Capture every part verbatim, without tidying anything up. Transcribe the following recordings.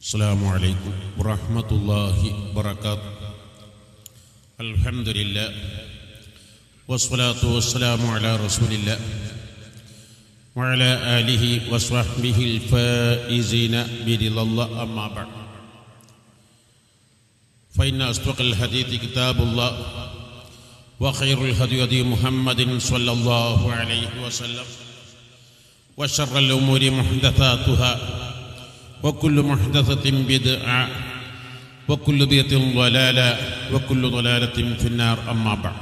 السلام عليكم ورحمة الله وبركاته. الحمد لله والصلاة والسلام على رسول الله وعلى آله وصحبه الفائزين برضا الله. أما بعد، فإن أصدق الحديث كتاب الله وخير الهدي هدي محمد صلى الله عليه وسلم وشر الأمور محدثاتها وكل محدثة بدعة وكل بدعة ضلالة وكل ضلالة في النار. أما بعد،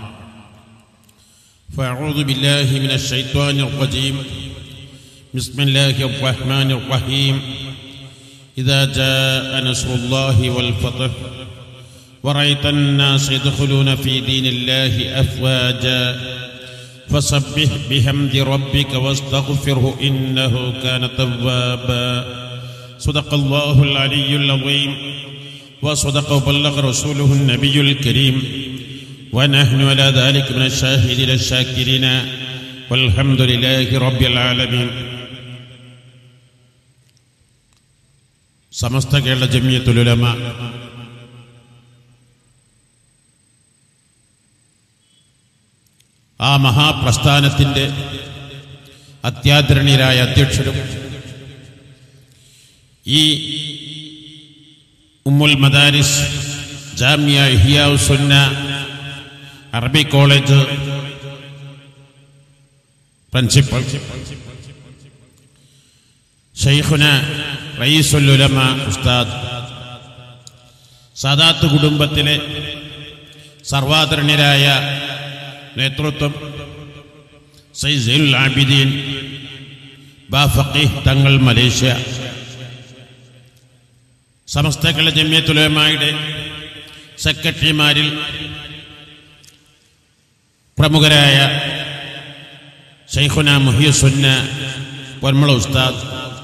فأعوذ بالله من الشيطان الرجيم. بسم الله الرحمن الرحيم. إذا جاء نصر الله والفتح ورأيت الناس يدخلون في دين الله أفواجا فسبح بحمد ربك واستغفره إنه كان توابا. صدق الله العلي العظيم وصدق وبلغ رسوله النبي الكريم ونحن على ذلك من الشاهدين الشاكرين والحمد لله رب العالمين. സമസ്ത കേരള ജമിയത്തുൽ ഉലമ ആ മഹാപ്രസ്ഥാനത്തിൻ്റെ അത്യാദരണീയരായ അധ്യക്ഷരും ഈ ഉമ്മുൽ മദാരിസ് ജാമിയ ഇഹ്യാ സുന്ന അറബി കോളേജ് പ്രിൻസിപ്പൽ ശൈഖുന റയീസുൽ ഉലമ ഉസ്താദ്, സാദാത്ത് കുടുംബത്തിലെ സർവാദരണീയരായ നേതൃത്വം സയ്യിദ് സൈനുൽ ആബിദീൻ ബാഫഖീഹ് തങ്ങൾ മലേഷ്യ, സമസ്ത കേരള ജമിയത്തുൽ ഉലമയുടെ സെക്രട്ടറിമാരിൽ പ്രമുഖരായ ശൈഖുന മുഹിയുസുന്ന പൊന്മള ഉസ്താദ്,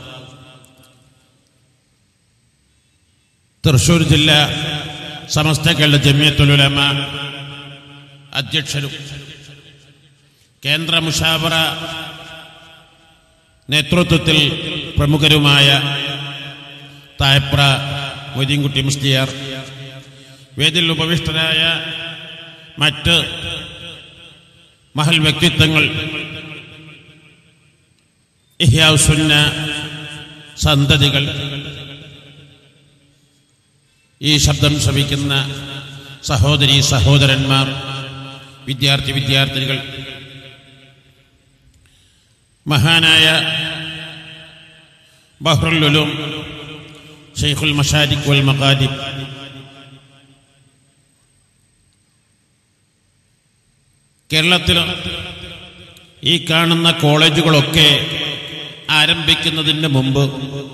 തൃശ്ശൂർ ജില്ലാ സമസ്ത കേരള ജമിയത്തുൽ ഉലമ അധ്യക്ഷരും കേന്ദ്ര മുഷാവറ നേതൃത്വത്തിൽ പ്രമുഖരുമായ തായപ്ര മൊയ്തീൻകുട്ടി മുസ്ലിയാർ, വേദിയിൽ ഉപവിഷ്ടരായ മറ്റ് മഹൽ വ്യക്തിത്വങ്ങൾ, ഇഹ്യാ സുന്ന സന്തതികൾ, ഈ ശബ്ദം ശ്രവിക്കുന്ന സഹോദരീ സഹോദരന്മാർ, വിദ്യാർത്ഥി വിദ്യാർത്ഥിനികൾ, മഹാനായ ബഹ്റുൽ ഉലൂം ശൈഖുൽ മശാരിഖ് വൽ മഗാരിബ്, കേരളത്തിൽ ഈ കാണുന്ന കോളേജുകളൊക്കെ ആരംഭിക്കുന്നതിന് മുമ്പ്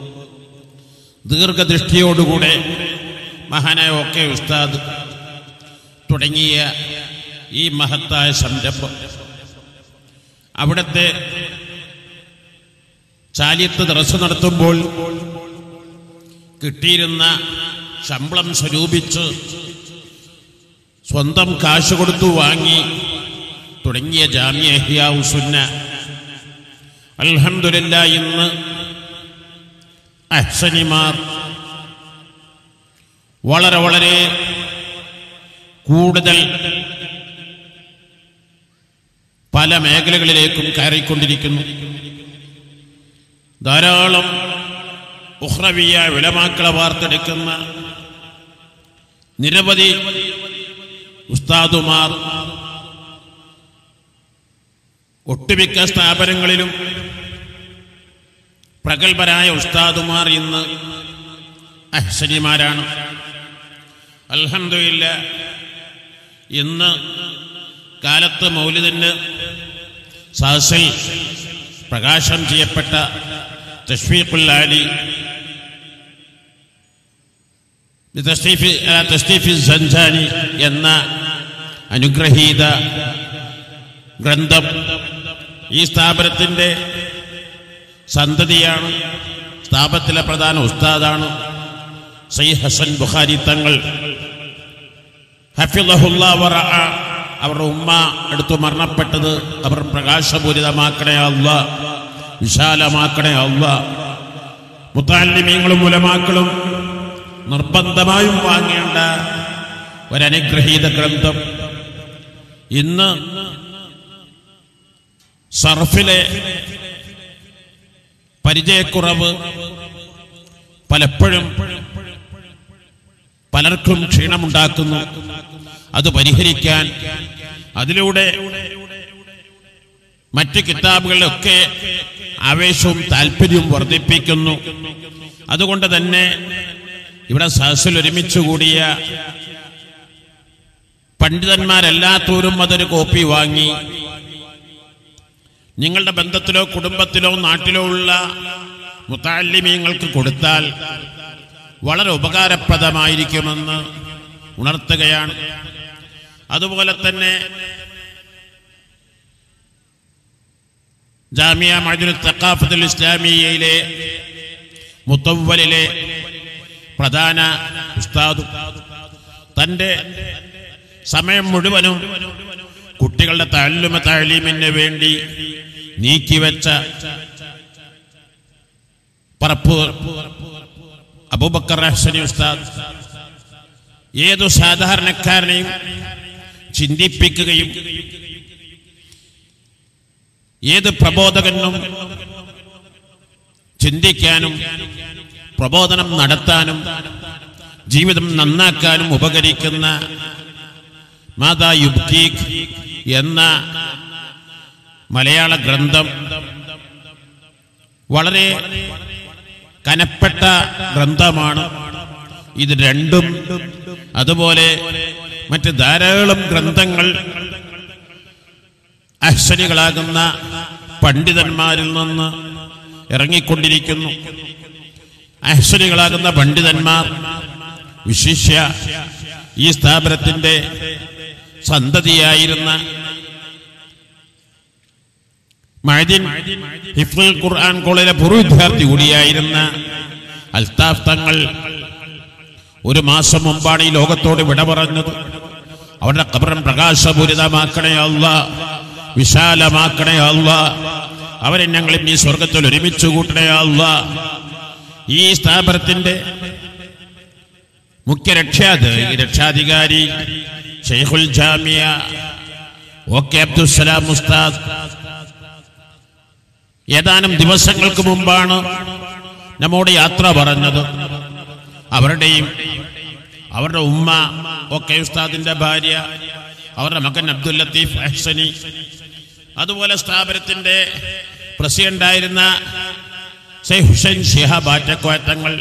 ദീർഘദൃഷ്ടിയോടുകൂടെ മഹാനായ ഒക്കെ ഉസ്താദ് തുടങ്ങിയ ഈ മഹത്തായ സംരംഭം അവിടുത്തെ ചാലിയത്ത് ദർസ് നടത്തുമ്പോൾ കിട്ടിയിരുന്ന ശമ്പളം സ്വരൂപിച്ച് സ്വന്തം കാശ് കൊടുത്തു വാങ്ങി തുടങ്ങിയ ജാമിയ ഇഹ്യാ സുന്ന അൽഹംദുലില്ലാഹ് ഇന്ന് അഹ്സനിമാർ വളരെ വളരെ കൂടുതൽ പല മേഖലകളിലേക്കും കയറിക്കൊണ്ടിരിക്കുന്നു. ധാരാളം ഉഖ്റവിയ ഉലമാക്കളെ വാർത്തെടുക്കുന്ന നിരവധി ഉസ്താദുമാർ ഒട്ടുമിക്ക സ്ഥാപനങ്ങളിലും പ്രഗത്ഭരായ ഉസ്താദുമാർ ഇന്ന് അഹ്സനിമാരാണ്. അൽഹംദുലില്ലാഹ് ഇന്ന് കാലത്ത് മൗലിദിന് സദസ്സിൽ പ്രകാശനം ചെയ്യപ്പെട്ട തശ്വീഖുൽ ആലി തസ്തീഫ് സൻജാനി എന്ന അനുഗ്രഹീത ഗ്രന്ഥം ഈ സ്ഥാപനത്തിൻ്റെ സന്തതിയാണ്. സ്ഥാപനത്തിലെ പ്രധാന ഉസ്താദാണ് സയ്യിദ് ഹസൻ ബുഖാരി തങ്ങൾ ഹഫിളഹുല്ലാഹ് വറഅ. അവരുടെ ഉമ്മ എടുത്തു മരണപ്പെട്ടത് അവർ പ്രകാശപൂരിതമാക്കണേ അല്ലാഹ്, വിശാലമാക്കണേ അല്ലാഹ്. മുത്തഅല്ലിമീങ്ങളും ഉലമാക്കളും നിർബന്ധമായും വാങ്ങേണ്ട ഒരനുഗ്രഹീത ഗ്രന്ഥം. ഇന്ന് സർഫിലെ പരിചയക്കുറവ് പലപ്പോഴും പലർക്കും ക്ഷീണമുണ്ടാക്കുന്നു. അത് പരിഹരിക്കാൻ അതിലൂടെ മറ്റ് കിതാബുകളിലൊക്കെ ആവേശവും താല്പര്യവും വർദ്ധിപ്പിക്കുന്നു. അതുകൊണ്ട് തന്നെ ഇവിടെ സദസ്സിൽ ഒരുമിച്ച് കൂടിയ പണ്ഡിതന്മാരെല്ലാത്തോരും അതൊരു കോപ്പി വാങ്ങി നിങ്ങളുടെ ബന്ധത്തിലോ കുടുംബത്തിലോ നാട്ടിലോ ഉള്ള മുതഅല്ലിമീങ്ങൾക്ക് കൊടുത്താൽ വളരെ ഉപകാരപ്രദമായിരിക്കുമെന്ന് ഉണർത്തുകയാണ്. അതുപോലെ തന്നെ ജാമിയ മഅ്ദിനുൽ തഖാഫത്തുൽ ഇസ്ലാമിയയിലെ മുതവ്വലിലെ പ്രധാന ഉസ്താദ് തൻ്റെ സമയം മുഴുവനും കുട്ടികളുടെ തഅല്ലുമ തഅലീമിന് വേണ്ടി നീക്കിവെച്ച പറപ്പ് അബൂബക്കർ ഹസനി ഉസ്താദ് ഏതു സാധാരണക്കാരനെയും ചിന്തിപ്പിക്കുകയും ഏത് പ്രബോധകനും ചിന്തിക്കാനും പ്രബോധനം നടത്താനും ജീവിതം നന്നാക്കാനും ഉപകരിക്കുന്ന മാതാ യുബ്കീക് എന്ന മലയാള ഗ്രന്ഥം വളരെ കനപ്പെട്ട ഗ്രന്ഥമാണ്. ഇത് രണ്ടും അതുപോലെ മറ്റ് ധാരാളം ഗ്രന്ഥങ്ങൾ അഹ്സനികളാകുന്ന പണ്ഡിതന്മാരിൽ നിന്ന് ഇറങ്ങിക്കൊണ്ടിരിക്കുന്നു. അഹ്സനികളാകുന്ന പണ്ഡിതന്മാർ വിശിഷ്യ ഈ സ്ഥാപനത്തിന്റെ സന്തതിയായിരുന്ന മഅ്ദിൻ ഹിഫ്ളുൽ ഖുർആൻ കോളേജിലെ പൂർവ്വ വിദ്യാർത്ഥി കൂടിയായിരുന്ന അൽത്താഫ് തങ്ങൾ ഒരു മാസം മുമ്പാണ് ഈ ലോകത്തോട് വിട പറഞ്ഞത്. അവരുടെ ഖബറും പ്രകാശപൂരിതമാക്കണേ അല്ലാഹ്, വിശാലമാക്കണേ അല്ലാഹ്. അവരെ ഞങ്ങളും ഈ സ്വർഗത്തിൽ ഒരുമിച്ച് കൂട്ടണേ അല്ലാഹ്. ഈ സ്ഥാപനത്തിന്റെ മുഖ്യ രക്ഷാധി രക്ഷാധികാരി ശൈഖുൽ ജാമിയ ഒ കെ അബ്ദുസ്സലാം ഉസ്താദ് ഏതാനും ദിവസങ്ങൾക്ക് മുമ്പാണ് നമ്മോട് യാത്ര പറഞ്ഞത്. അവരുടെയും അവരുടെ ഉമ്മ ഒക്കെ ഉസ്താദിന്റെ ഭാര്യ, അവരുടെ മകൻ അബ്ദുൽ ലത്തീഫ് അഹ്സനി, അതുപോലെ സ്ഥാപനത്തിന്റെ പ്രസിഡന്റായിരുന്ന ശൈഖ് ഹുസൈൻ ശിഹാബ് ആറ്റക്കോയത്തങ്ങൾ,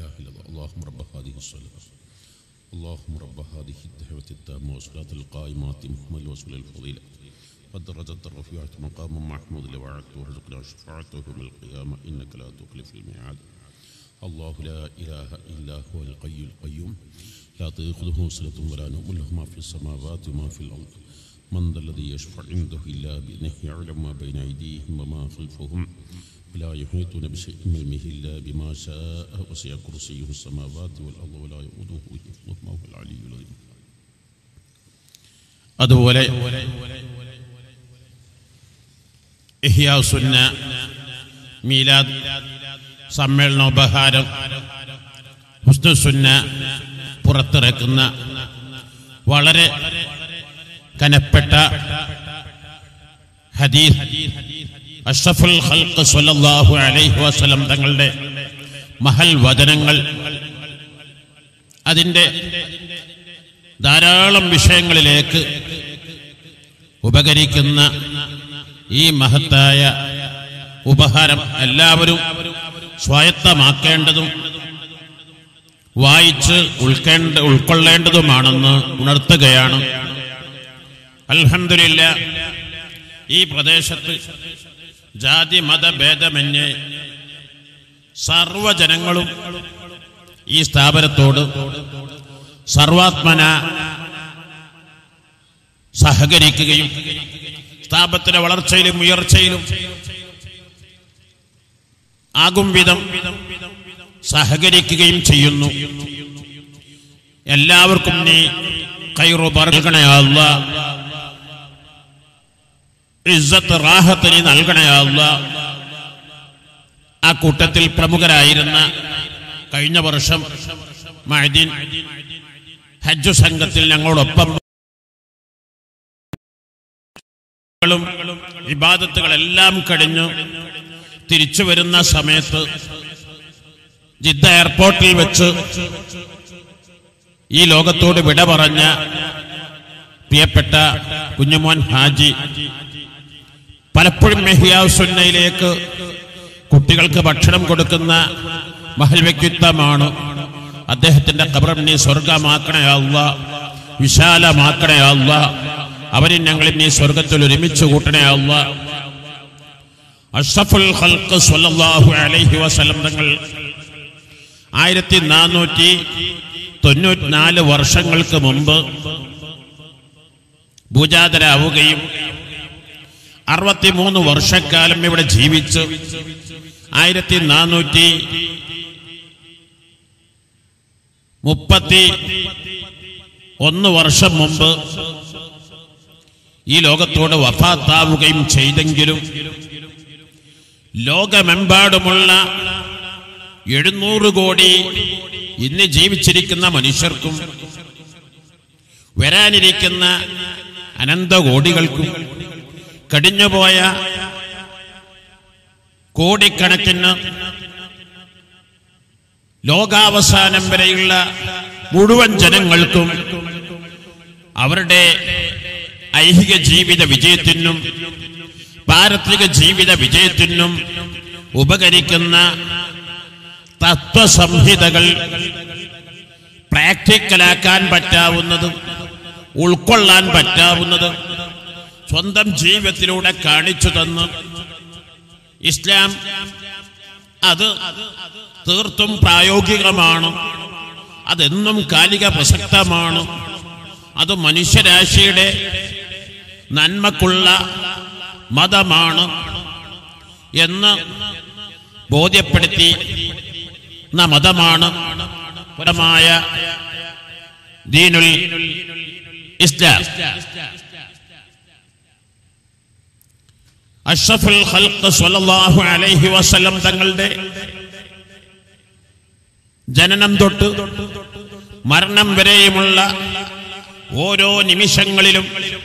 إله إلا الله اللهم رب هذه الصلاة اللهم رب هذه الدعوة التامة والصلاة القائمة محمد وسل الفضيلة والدرجة الرفيعة مقام محمود لوعدت وارزقنا شفاعته يوم القيامة إنك لا تخلف الميعاد الله لا إله إلا هو الحي القيوم لا تأخذه سنة ولا نوم له ما في السماوات وما في الأرض من ذا الذي يشفع عنده إلا بإذنه يعلم ما بين أيديهم وما خلفهم ولا يحيطون بشيء من علمه إلا بما شاء وسع كرسيه السماوات والأرض ولا يؤوده حفظهما وهو العلي العظيم. അതുപോലെ ഇഹ്യാ സുന്ന മീലാദ് സമ്മേളനോപഹാരം ഹുസ്നു സുന്ന പുറത്തിറക്കുന്ന വളരെ കനപ്പെട്ട ഹദീസ് അഷ്റഫുൽ ഖൽഖ് സ്വല്ലല്ലാഹു അലൈഹി വസല്ലം തങ്ങളുടെ മഹൽ വചനങ്ങൾ അതിൻ്റെ ധാരാളം വിഷയങ്ങളിലേക്ക് ഉപകരിക്കുന്ന ഈ മഹത്തായ ഉപഹാരം എല്ലാവരും സ്വായത്തമാക്കേണ്ടതും വായിച്ച് ഉൾക്കേണ്ട ഉൾക്കൊള്ളേണ്ടതുമാണെന്ന് ഉണർത്തുകയാണ്. അൽഹംദുലില്ലാഹ് ഈ പ്രദേശത്ത് ജാതി മതഭേദമന്യേ സർവജനങ്ങളും ഈ സ്ഥാപനത്തോട് സർവാത്മന സഹകരിക്കുകയും സ്ഥാപനത്തിന്റെ വളർച്ചയിലും ഉയർച്ചയിലും ആകും വിധം സഹകരിക്കുകയും ചെയ്യുന്നു. എല്ലാവർക്കും നീ ഖൈറു നൽകണേ അല്ലാഹ്, ഇസ്സത്ത് റാഹത്ത് നീ നൽകണേ അല്ലാഹ്. ആ കൂട്ടത്തിൽ പ്രമുഖരായിരുന്ന കഴിഞ്ഞ വർഷം മഅദീൻ ഹജ്ജ് സംഘത്തിൽ ഞങ്ങളോടൊപ്പം ഇബാദത്തുകളെല്ലാം കഴിഞ്ഞു തിരിച്ചു വരുന്ന സമയത്ത് ജിദ്ദ എയർപോർട്ടിൽ വെച്ച് ഈ ലോകത്തോട് വിട പറഞ്ഞ പ്രിയപ്പെട്ട കുഞ്ഞുമോൻ ഹാജി പലപ്പോഴും ഇഹ്യാ സുന്നയിലേക്ക് കുട്ടികൾക്ക് ഭക്ഷണം കൊടുക്കുന്ന മഹൽ വ്യക്തിത്വമാണ്. അദ്ദേഹത്തിന്റെ ഖബർ നീ സ്വർഗമാക്കണേ അല്ലാഹ്, വിശാലമാക്കണേ അല്ലാഹ്. അവരിൽ ഞങ്ങളിൽ നീ സ്വർഗത്തിൽ ഒരുമിച്ച് കൂട്ടണേ അല്ലാഹ്. അഷ്റഫുൽ ഖൽഖ് സ്വല്ലല്ലാഹു അലൈഹി വസല്ലം തങ്ങൾ ആയിരത്തി നാനൂറ്റി തൊണ്ണൂറ്റിനാല് വർഷങ്ങൾക്ക് മുമ്പ് ഭൂജാതരാവുകയും അറുപത്തിമൂന്ന് വർഷക്കാലം ഇവിടെ ജീവിച്ച് ആയിരത്തി നാനൂറ്റി മുപ്പത്തി ഒന്ന് വർഷം മുമ്പ് ഈ ലോകത്തോട് വഫാത്താവുകയും ചെയ്തെങ്കിലും ലോകമെമ്പാടുമുള്ള എഴുന്നൂറ് കോടി ഇന്ന് ജീവിച്ചിരിക്കുന്ന മനുഷ്യർക്കും വരാനിരിക്കുന്ന അനന്തകോടികൾക്കും കഴിഞ്ഞുപോയ കോടിക്കണക്കിന് ലോകാവസാനം വരെയുള്ള മുഴുവൻ ജനങ്ങൾക്കും അവരുടെ ഐഹിക ജീവിത വിജയത്തിനും പാരത്രിക ജീവിത വിജയത്തിനും ഉപകരിക്കുന്ന തത്വസംഹിതകൾ പ്രാക്ടിക്കലാക്കാൻ പറ്റാവുന്നതും ഉൾക്കൊള്ളാൻ പറ്റാവുന്നതും സ്വന്തം ജീവിതത്തിലൂടെ കാണിച്ചു തന്ന് ഇസ്ലാം അത് തീർത്തും പ്രായോഗികമാണ്, അതെന്നും കാലിക പ്രസക്തമാണ്, അത് മനുഷ്യരാശിയുടെ നന്മക്കുള്ള മതമാണ് എന്ന് ബോധ്യപ്പെടുത്തി മതമാണ് പരമായ ദീനുൽ ഇസ്ലാം. അഷ്റഫുൽ ഖൽഖ് സ്വല്ലല്ലാഹു അലൈഹി വസല്ലം തങ്ങളുടെ ജനനം തൊട്ട് മരണം വരെയുമുള്ള ഓരോ നിമിഷങ്ങളിലും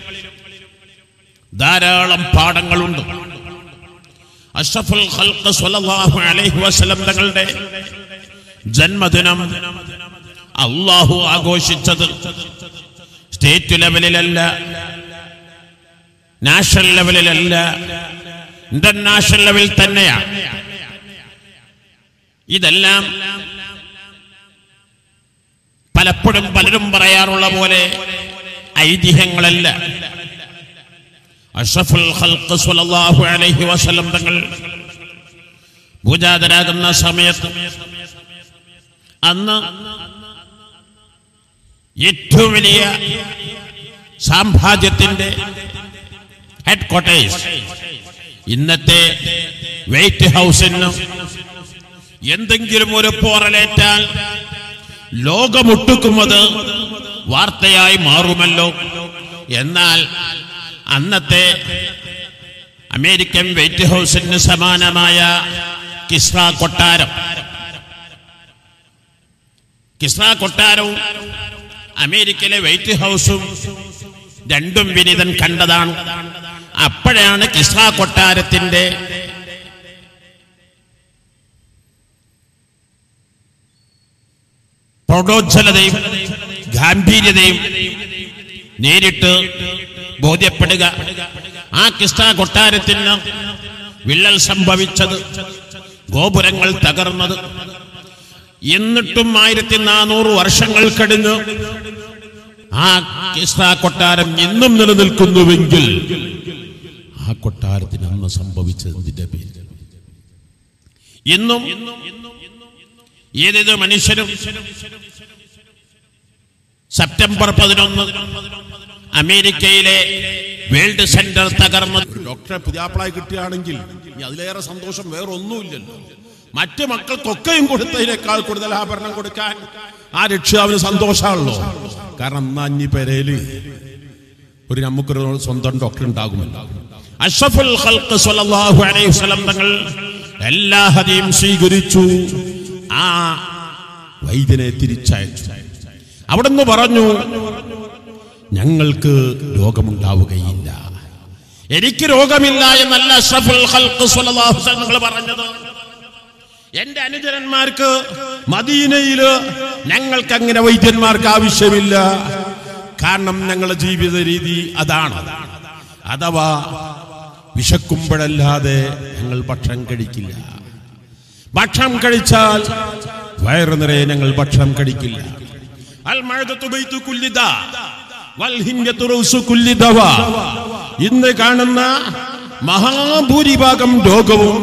ധാരാളം പാഠങ്ങളുണ്ട്. അഷ്റഫുൽ ഖൽഖ് സ്വല്ലല്ലാഹു അലൈഹി വസല്ലം തങ്ങളുടെ ജന്മദിനം അല്ലാഹു ആഘോഷിച്ചത് സ്റ്റേറ്റ് ലെവലിലല്ല, നാഷണൽ ലെവലിലല്ല, ഇന്റർനാഷണൽ ലെവലിൽ തന്നെയാണ്. ഇതെല്ലാം പലപ്പോഴും പലരും പറയാറുള്ള പോലെ ഐതിഹ്യങ്ങളല്ല. അഷ്റഫുൽ ഖൽഖ് സ്വല്ലല്ലാഹു അലൈഹി വസല്ലം തങ്ങൾ ഭുജാതരാകുന്ന സമയത്ത് അന്ന് ഏറ്റവും വലിയ സാമ്രാജ്യത്തിന്റെ ഹെഡ് ക്വാർട്ടേഴ്സ് ഇന്നത്തെ വൈറ്റ് ഹൗസിന് എന്തെങ്കിലും ഒരു പോറലേറ്റാൽ ലോകമൊട്ടുക്കുന്നത് വാർത്തയായി മാറുമല്ലോ. എന്നാൽ അന്നത്തെ അമേരിക്കൻ വൈറ്റ് ഹൗസിന് സമാനമായ കിസ്റ കൊട്ടാരം കിസ്റ കൊട്ടാരവും അമേരിക്കയിലെ വൈറ്റ് ഹൗസും രണ്ടും വിനീതൻ കണ്ടതാണ്. അപ്പോഴാണ് കിസ്റ കൊട്ടാരത്തിന്റെ പ്രൗഢോജ്വലതയും ഗാംഭീര്യതയും നേരിട്ട് ബോധ്യപ്പെടുക. ആ കിസ്റ കൊട്ടാരത്തിന് വിള്ളൽ സംഭവിച്ചത്, ഗോപുരങ്ങൾ തകർന്നത്. എന്നിട്ടും ആയിരത്തി നാനൂറ് വർഷങ്ങൾ കഴിഞ്ഞ് ആ കിസ്റ കൊട്ടാരം ഇന്നും നിലനിൽക്കുന്നുവെങ്കിൽ ആ കൊട്ടാരത്തിന് അന്ന് സംഭവിച്ചതിന്റെ പേര് ഇന്നും ഏതേത് മനുഷ്യരും സെപ്റ്റംബർ പതിനൊന്ന് അമേരിക്കയിലെ വേൾഡ് സെന്റർ തകർന്നത് ഡോക്ടറെ പുതിയാപ്പിളായി കിട്ടുകയാണെങ്കിൽ അതിലേറെ സന്തോഷം വേറൊന്നുമില്ലല്ലോ. മറ്റു മക്കൾക്കൊക്കെയും കൊടുത്തതിനേക്കാൾ കൂടുതൽ ആഭരണം കൊടുക്കാൻ ആ രക്ഷിതാവിന് സന്തോഷമാണല്ലോ. കാരണം അഞ്ഞി പേരയില് ഒരു നമുക്കൊരു സ്വന്തം ഡോക്ടർ ഉണ്ടാകുമല്ലോ. അഷ്റഫുൽ ഖൽഖ് സ്വല്ലല്ലാഹു അലൈഹി വസല്ലം തങ്ങൾ എല്ലാ ഹദിയും സ്വീകരിച്ചു. ആ വൈദ്യനെ തിരിച്ചയച്ചു. അവിടുന്ന് പറഞ്ഞു, ഞങ്ങൾക്ക് രോഗമുണ്ടാവുകയില്ല, എനിക്ക് രോഗമില്ല എന്നല്ല അഷ്റഫുൽ ഖൽഖ് സ്വല്ലല്ലാഹു അലൈഹി വസല്ലം തങ്ങൾ പറഞ്ഞത്. എന്റെ അനുചരന്മാർക്ക് മദീനയില് ഞങ്ങൾക്ക് അങ്ങനെ വൈദ്യന്മാർക്ക് ആവശ്യമില്ല. കാരണം ഞങ്ങളുടെ ജീവിത രീതി അതാണ്. അഥവാ വിശക്കുമ്പോഴല്ലാതെ ഞങ്ങൾ ഭക്ഷണം കഴിക്കില്ല. ഭക്ഷണം കഴിച്ചാൽ വയറു നിറയെ ഞങ്ങൾ ഭക്ഷണം കഴിക്കില്ല. അൽ മഅദതു ബൈതു കുല്ലി ദാ വൽ ഹിംയതു റൗസു കുല്ലി ദവാ. ഇന്ന് കാണുന്ന മഹാഭൂരിഭാഗം രോഗവും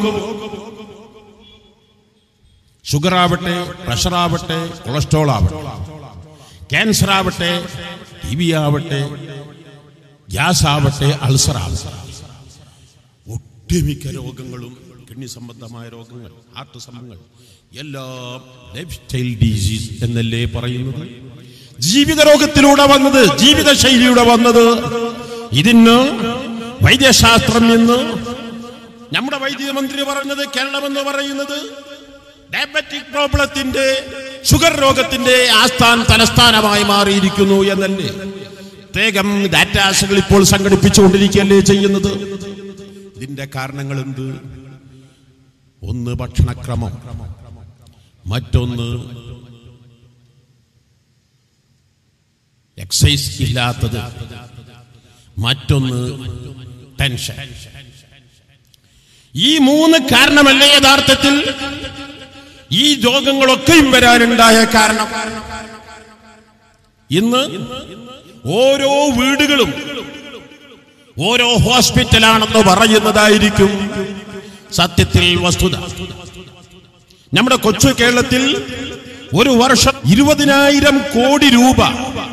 ഷുഗർ ആവട്ടെ, പ്രഷർ ആവട്ടെ, കൊളസ്ട്രോൾ ആവട്ടെ, ക്യാൻസർ ആവട്ടെ, ടി ബി ആവട്ടെ, ഗ്യാസ് ആവട്ടെ, അൾസർ ആവട്ടെ, ഒട്ടുമിക്ക രോഗങ്ങളും കിഡ്നി സംബന്ധമായ രോഗങ്ങൾ, ഹാർട്ട് സംബന്ധങ്ങൾ എല്ലാം ലൈഫ് സ്റ്റൈൽ ഡിസീസ് എന്നല്ലേ പറയുന്നത്. ജീവിത രോഗത്തിലൂടെ വന്നത്, ജീവിതശൈലിയുടെ വന്നത്. ഇതിന് വൈദ്യശാസ്ത്രം എന്ന് നമ്മുടെ വൈദ്യമന്ത്രി പറഞ്ഞത്, കേരളമെന്ന് പറയുന്നത് ഡയബറ്റിക് പ്രോബ്ലത്തിന്റെ, ഷുഗർ രോഗത്തിന്റെ ആസ്ഥാന തലസ്ഥാനമായി മാറിയിരിക്കുന്നു എന്നല്ലേ. പ്രത്യേകം ഡാറ്റാസുകൾ ഇപ്പോൾ സംഘടിപ്പിച്ചുകൊണ്ടിരിക്കുകയല്ലേ ചെയ്യുന്നത്. ഇതിന്റെ കാരണങ്ങൾ എന്ത്? ഒന്ന് ഭക്ഷണക്രമം, മറ്റൊന്ന് എക്സസൈസ് ഇല്ലാത്തത്, മറ്റൊന്ന് ടെൻഷൻ. ഈ മൂന്ന് കാരണമല്ലേ യഥാർത്ഥത്തിൽ ഈ രോഗങ്ങളൊക്കെയും വരാനുണ്ടായ കാരണം. ഇന്ന് ഓരോ വീടുകളും ഓരോ ഹോസ്പിറ്റലാണെന്ന് പറയുന്നതായിരിക്കും സത്യത്തിൽ വസ്തുത. നമ്മുടെ കൊച്ചു കേരളത്തിൽ ഒരു വർഷം ഇരുപതിനായിരം കോടി രൂപ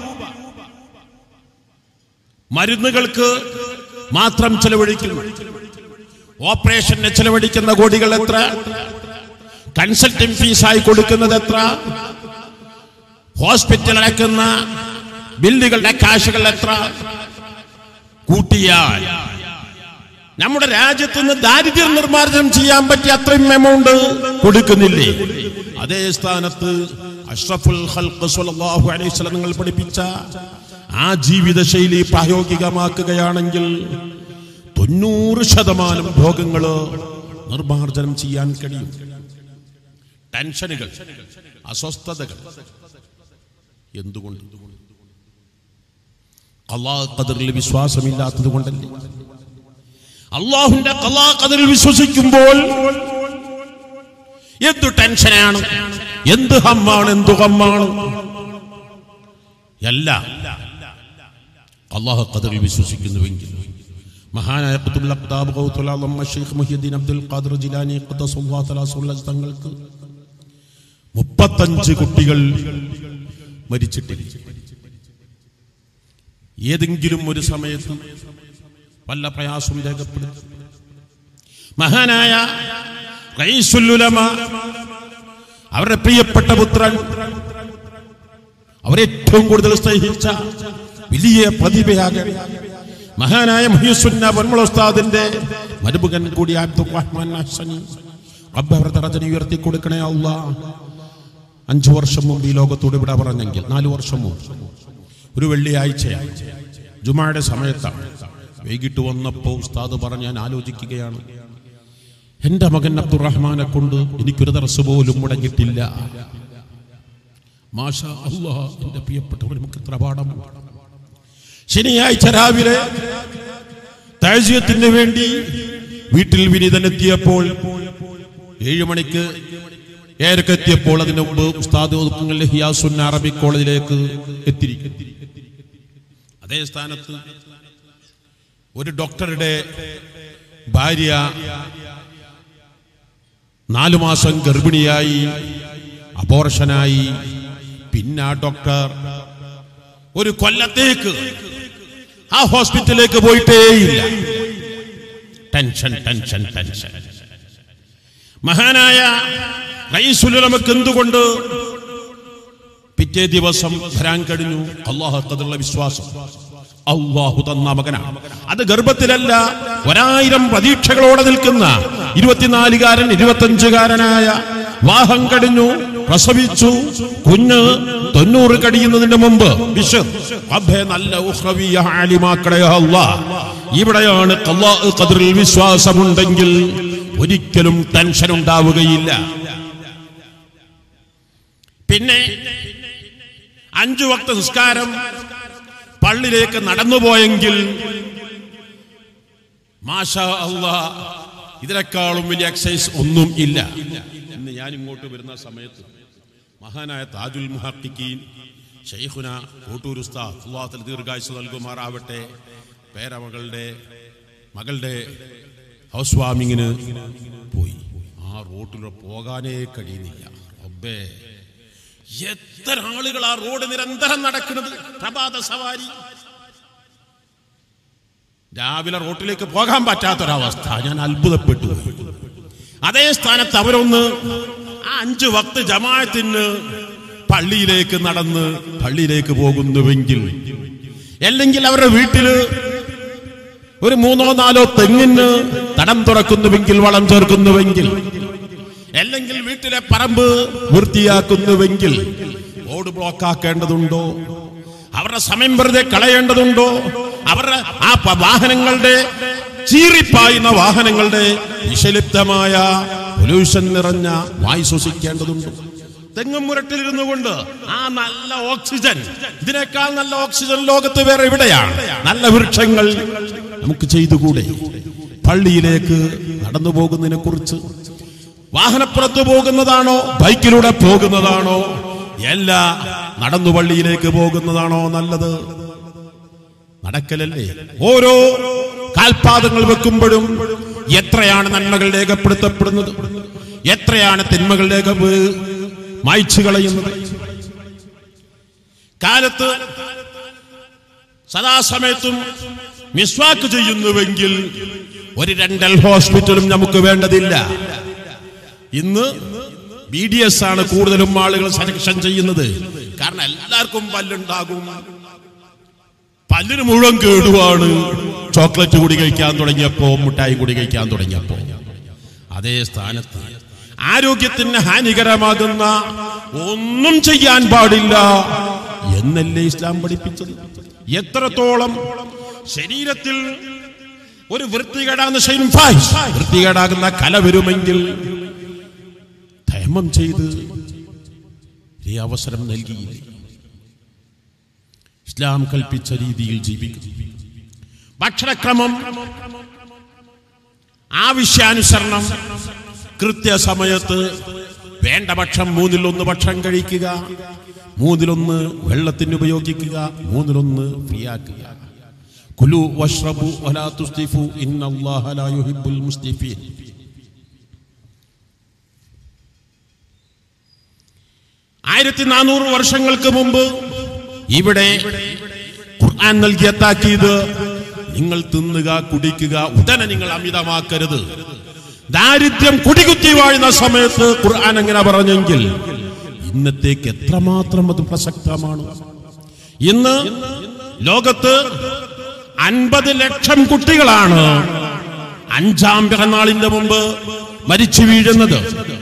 മരുന്നുകൾക്ക് മാത്രം ചെലവഴിക്കുന്നു. ഓപ്പറേഷന് ചെലവഴിക്കുന്ന കോടികൾ എത്ര? കൺസൾട്ടിംഗ് ഫീസായി കൊടുക്കുന്നത് എത്ര? ഹോസ്പിറ്റൽ അടക്കുന്ന ബില്ലുകളുടെ കാശുകൾ എത്ര? കൂട്ടിയാൽ നമ്മുടെ രാജ്യത്ത് നിന്ന് ദാരിദ്ര്യം നിർമ്മാർജ്ജനം ചെയ്യാൻ പറ്റിയ അത്രയും എമൗണ്ട് കൊടുക്കുന്നില്ലേ? അതേ സ്ഥാനത്ത് അഷ്റഫുൽ ഖൽഖ് സ്വല്ലല്ലാഹു അലൈഹി വസല്ലം നിങ്ങൾ പഠിപ്പിച്ച ആ ജീവിതശൈലി പ്രായോഗികമാക്കുകയാണെങ്കിൽ തൊണ്ണൂറ് ശതമാനം രോഗങ്ങള് നിർമ്മാർജ്ജനം ചെയ്യാൻ കഴിയും. ടെൻഷനുകൾ, അസ്വസ്ഥതകൾ എന്തുകൊണ്ട്? അല്ലാഹു ഖദറിൽ വിശ്വാസമില്ലാത്തത് കൊണ്ടല്ലേ. അല്ലാഹുവിന്റെ ഖലാ ഖദറിൽ വിശ്വസിക്കുമ്പോൾ എന്ത് ടെൻഷനാണ്, എന്ത് ഹമ്മാണ്, എന്തു ഹമ്മാണ്. അല്ല, അല്ലാഹു ഖദറിൽ വിശ്വസിക്കുന്നുവെങ്കിൽ മഹാനായ ഖുതുബുൽ അഖ്താബ് ഖൗത്തുൽ ആലം ശൈഖ് മുഹ്യിദ്ദീൻ അബ്ദുൽ ഖാദിർ ജിലാനി ഖദ്ദസല്ലാഹു തആല സുല്ലഹു തങ്ങൾക്ക് മുപ്പത്തഞ്ച് കുട്ടികൾ മരിച്ചിട്ടില്ല. ഏതെങ്കിലും ഒരു സമയത്ത് വല്ല പ്രയാസം രേഖപ്പെടുത്തി മഹാനായ റഈസുൽ ഉലമ അവരുടെ പ്രിയപ്പെട്ട പുത്രൻ, അവരേറ്റവും കൂടുതൽ സ്നേഹിച്ച വലിയ പ്രതിഭയാകെ മഹാനായ മുഹ്യിസുന്ന വൻമുള ഉസ്താദിന്റെ മരുമകൻ കൂടി അബ്ദുർ റഹ്മാൻ ഹസനി, റബ്ബ് അവരുടെ ദറജ ഉയർത്തി കൊടുക്കണേ അല്ലാഹ്. അഞ്ചു വർഷം മുമ്പ് ഈ ലോകത്തോട് വിട പറഞ്ഞെങ്കിൽ നാലു വർഷം മുമ്പ് ഒരു വെള്ളിയാഴ്ച ജുമായുടെ സമയത്താണ്. വൈകിട്ട് വന്നപ്പോൾ ഉസ്താദ് പറഞ്ഞ് ഞാൻ ആലോചിക്കുകയാണ്, എന്റെ മകൻ അബ്ദുർ റഹ്മാനെ കൊണ്ട് എനിക്കൊരു ദർസ് പോലും മുടങ്ങിയിട്ടില്ല. മാഷാ അല്ലാഹ്, എന്റെ പ്രിയപ്പെട്ടവർ, നമുക്ക് ഇത്ര പാഠം. ശനിയാഴ്ച രാവിലെ തഅസിയത്തിന് വേണ്ടി വീട്ടിൽ വിനീതനെത്തിയപ്പോൾ ഏഴു മണിക്ക് ഏരക്ക് എത്തിയപ്പോൾ അതിന് മുമ്പ് ഉസ്താദ് ഹിയാസുന്ന അറബിക് കോളേജിലേക്ക് എത്തിയിരിക്കും. അതേ സ്ഥാനത്ത് ഒരു ഡോക്ടറുടെ ഭാര്യ നാലു മാസം ഗർഭിണിയായി അബോർഷനായി. പിന്നെ ആ ഡോക്ടർ ഒരു കൊല്ലത്തേക്ക് ആ ഹോസ്പിറ്റലിലേക്ക് പോയിട്ടേയില്ല. Tension tension tension. മഹാനായ റഈസുൽ ഉലമക്ക് എന്തുകൊണ്ട് പിറ്റേ ദിവസം വരാൻ കഴിഞ്ഞു? അല്ലാഹു ഖദറിലുള്ള വിശ്വാസം. അല്ലാഹു തന്ന മകനാണ്. അത് ഗർഭത്തിലല്ല, ഒരായിരം പ്രതീക്ഷകളോടെ നിൽക്കുന്ന ഇരുപത്തിനാലുകാരൻ ഇരുപത്തഞ്ചുകാരനായ വാഹം കടിഞ്ഞു, പ്രസവിച്ചു. കുഞ്ഞ് തൊണ്ണൂറ് കടിയുന്നതിന് മുമ്പ് റബ്ബേ നല്ല ഉഖ്റവിയ ആലിമാക്കളെ അല്ലാഹ്, ഇവിടെയാണ് അല്ലാഹു ഖദറിൽ വിശ്വാസമുണ്ടെങ്കിൽ ഒരിക്കലും ടെൻഷൻ ഉണ്ടാവുകയില്ല. പിന്നെ അഞ്ചു വക്ത നിസ്കാരം പള്ളിയിലേക്ക് നടന്നുപോയെങ്കിൽ മാഷാ അല്ലാഹ്, ഇതിനേക്കാളും വലിയ എക്സൈസ് ഒന്നും ഇല്ല. ഇന്ന് ഞാൻ ഇങ്ങോട്ട് വരുന്ന സമയത്ത് മഹാനായ താജുൽ മുഹഖിഖീൻ ശൈഖുന കോട്ടൂർ ഉസ്താദ് അല്ലാഹു ദീർഘായുസ്സ് നൽകുമാറാവട്ടെ, പേരമകളുടെ മകളുടെ ഹൗസ് വാമിങ്ങിന് പോയി. ആ റോഡിലൂടെ പോകാനേ കഴിയുന്നില്ല. റബ്ബേ, എത്ര ആളുകൾ ആ റോഡ് നിരന്തരം നടക്കുന്നത്. പ്രഭാത സവാരി, രാവിലെ റോട്ടിലേക്ക് പോകാൻ പറ്റാത്തൊരവസ്ഥ. ഞാൻ അത്ഭുതപ്പെട്ടു. അതേ സ്ഥാനത്ത് അവരൊന്ന് ആ അഞ്ചു വക്ത് ജമാഅത്തിന് പള്ളിയിലേക്ക് നടന്ന് പള്ളിയിലേക്ക് പോകുന്നുവെങ്കിൽ, അല്ലെങ്കിൽ അവരുടെ വീട്ടില് ഒരു മൂന്നോ നാലോ തെങ്ങിന് തടം തുറക്കുന്നുവെങ്കിൽ, വളം ചേർക്കുന്നുവെങ്കിൽ, അല്ലെങ്കിൽ വീട്ടിലെ പറമ്പ് വൃത്തിയാക്കുന്നുവെങ്കിൽ റോഡ് ബ്ലോക്ക് ആക്കേണ്ടതുണ്ടോ? അവരുടെ സമയം വെറുതെ കളയേണ്ടതുണ്ടോ? അവരുടെ ആ വാഹനങ്ങളുടെ ചീറിപ്പായുന്ന വാഹനങ്ങളുടെ വിഷലിപ്തമായ പൊല്യൂഷൻ നിറഞ്ഞ വായു ശ്വസിക്കേണ്ടതുണ്ടോ? തെങ്ങും മുരട്ടിലിരുന്നു കൊണ്ട് ആ നല്ല ഓക്സിജൻ, ഇതിനേക്കാൾ നല്ല ഓക്സിജൻ ലോകത്ത് വേറെ എവിടെയാണ്? നല്ല വൃക്ഷങ്ങൾ നമുക്ക് ചെയ്തുകൂടെ? പള്ളിയിലേക്ക് നടന്നു പോകുന്നതിനെ കുറിച്ച്, വാഹനപ്പുറത്ത് പോകുന്നതാണോ ബൈക്കിലൂടെ പോകുന്നതാണോ, എല്ലാ നടന്നു പള്ളിയിലേക്ക് പോകുന്നതാണോ നല്ലത്? നടക്കലല്ലേ? ഓരോ കാൽപാദങ്ങൾ വെക്കുമ്പോഴും എത്രയാണ് നന്മകൾ രേഖപ്പെടുത്തപ്പെടുന്നത്, എത്രയാണ് തിന്മകൾ രേഖ മായ്ച്ചു കളയുന്നത്. കാലത്ത് സദാസമയത്തും മിസ്വാക്ക് ചെയ്യുന്നുവെങ്കിൽ ഒരു ഡെന്റൽ ഹോസ്പിറ്റലും നമുക്ക് വേണ്ടതില്ല. ഇന്ന് ബി ഡി എസ് ആണ് കൂടുതലും ആളുകൾ സെലക്ഷൻ ചെയ്യുന്നത്. കാരണം എല്ലാവർക്കും പല്ലുണ്ടാകും, പല്ലിന് മുഴുവൻ കേടുവാണ്. ചോക്ലേറ്റ് കൂടി കഴിക്കാൻ തുടങ്ങിയപ്പോ, മുട്ടായി കൂടി കഴിക്കാൻ തുടങ്ങിയപ്പോ. അതേ സ്ഥാനത്ത് ആരോഗ്യത്തിന് ഹാനികരമാകുന്ന ഒന്നും ചെയ്യാൻ പാടില്ല എന്നല്ലേ ഇസ്ലാം പഠിപ്പിച്ചത്? എത്രത്തോളം ശരീരത്തിൽ ഒരു വൃത്തികേടാകുന്ന വൃത്തികേടാകുന്ന കല വരുമെങ്കിൽ തയമ്മം ചെയ്ത് ഈ അവസരം നൽകിയില്ലേ? ഇസ്ലാം കൽപ്പിച്ച രീതിയിൽ ജീവിക്കും. ഭക്ഷണക്രമം, ആവശ്യാനുസരണം, കൃത്യസമയത്ത് വേണ്ട ഭക്ഷണം മൂന്നിൽ ഒന്ന് ഭക്ഷണം കഴിക്കുക. മൂന്നിലൊന്ന് വെള്ളത്തിന് ഉപയോഗിക്കുക, മൂന്നിലൊന്ന് ഫ്രീയാക്കുക. കുലു വഷ്റബു വലാ തുസ്തിഫു ഇന്നല്ലാഹ ലാ യുഹിബ്ബുൽ മുസ്തിഫീൻ. ആയിരത്തി നാനൂറ് വർഷങ്ങൾക്ക് മുമ്പ് ഇവിടെ ഖുർആൻ നൽകിയ താക്കീത്, നിങ്ങൾ തിന്നുക കുടിക്കുക, ഉടനെ നിങ്ങൾ അമിതമാക്കരുത്. ദാരിദ്ര്യം കുടികുത്തി വാഴുന്ന സമയത്ത് ഖുർആൻ എങ്ങനെ പറഞ്ഞെങ്കിൽ ഇന്നത്തേക്ക് എത്രമാത്രം അത് പ്രസക്തമാണ്. ഇന്ന് ലോകത്ത് അൻപത് ലക്ഷം കുട്ടികളാണ് അഞ്ചാം പിറന്നാളിന്റെ മുമ്പ് മരിച്ചു വീഴുന്നത്.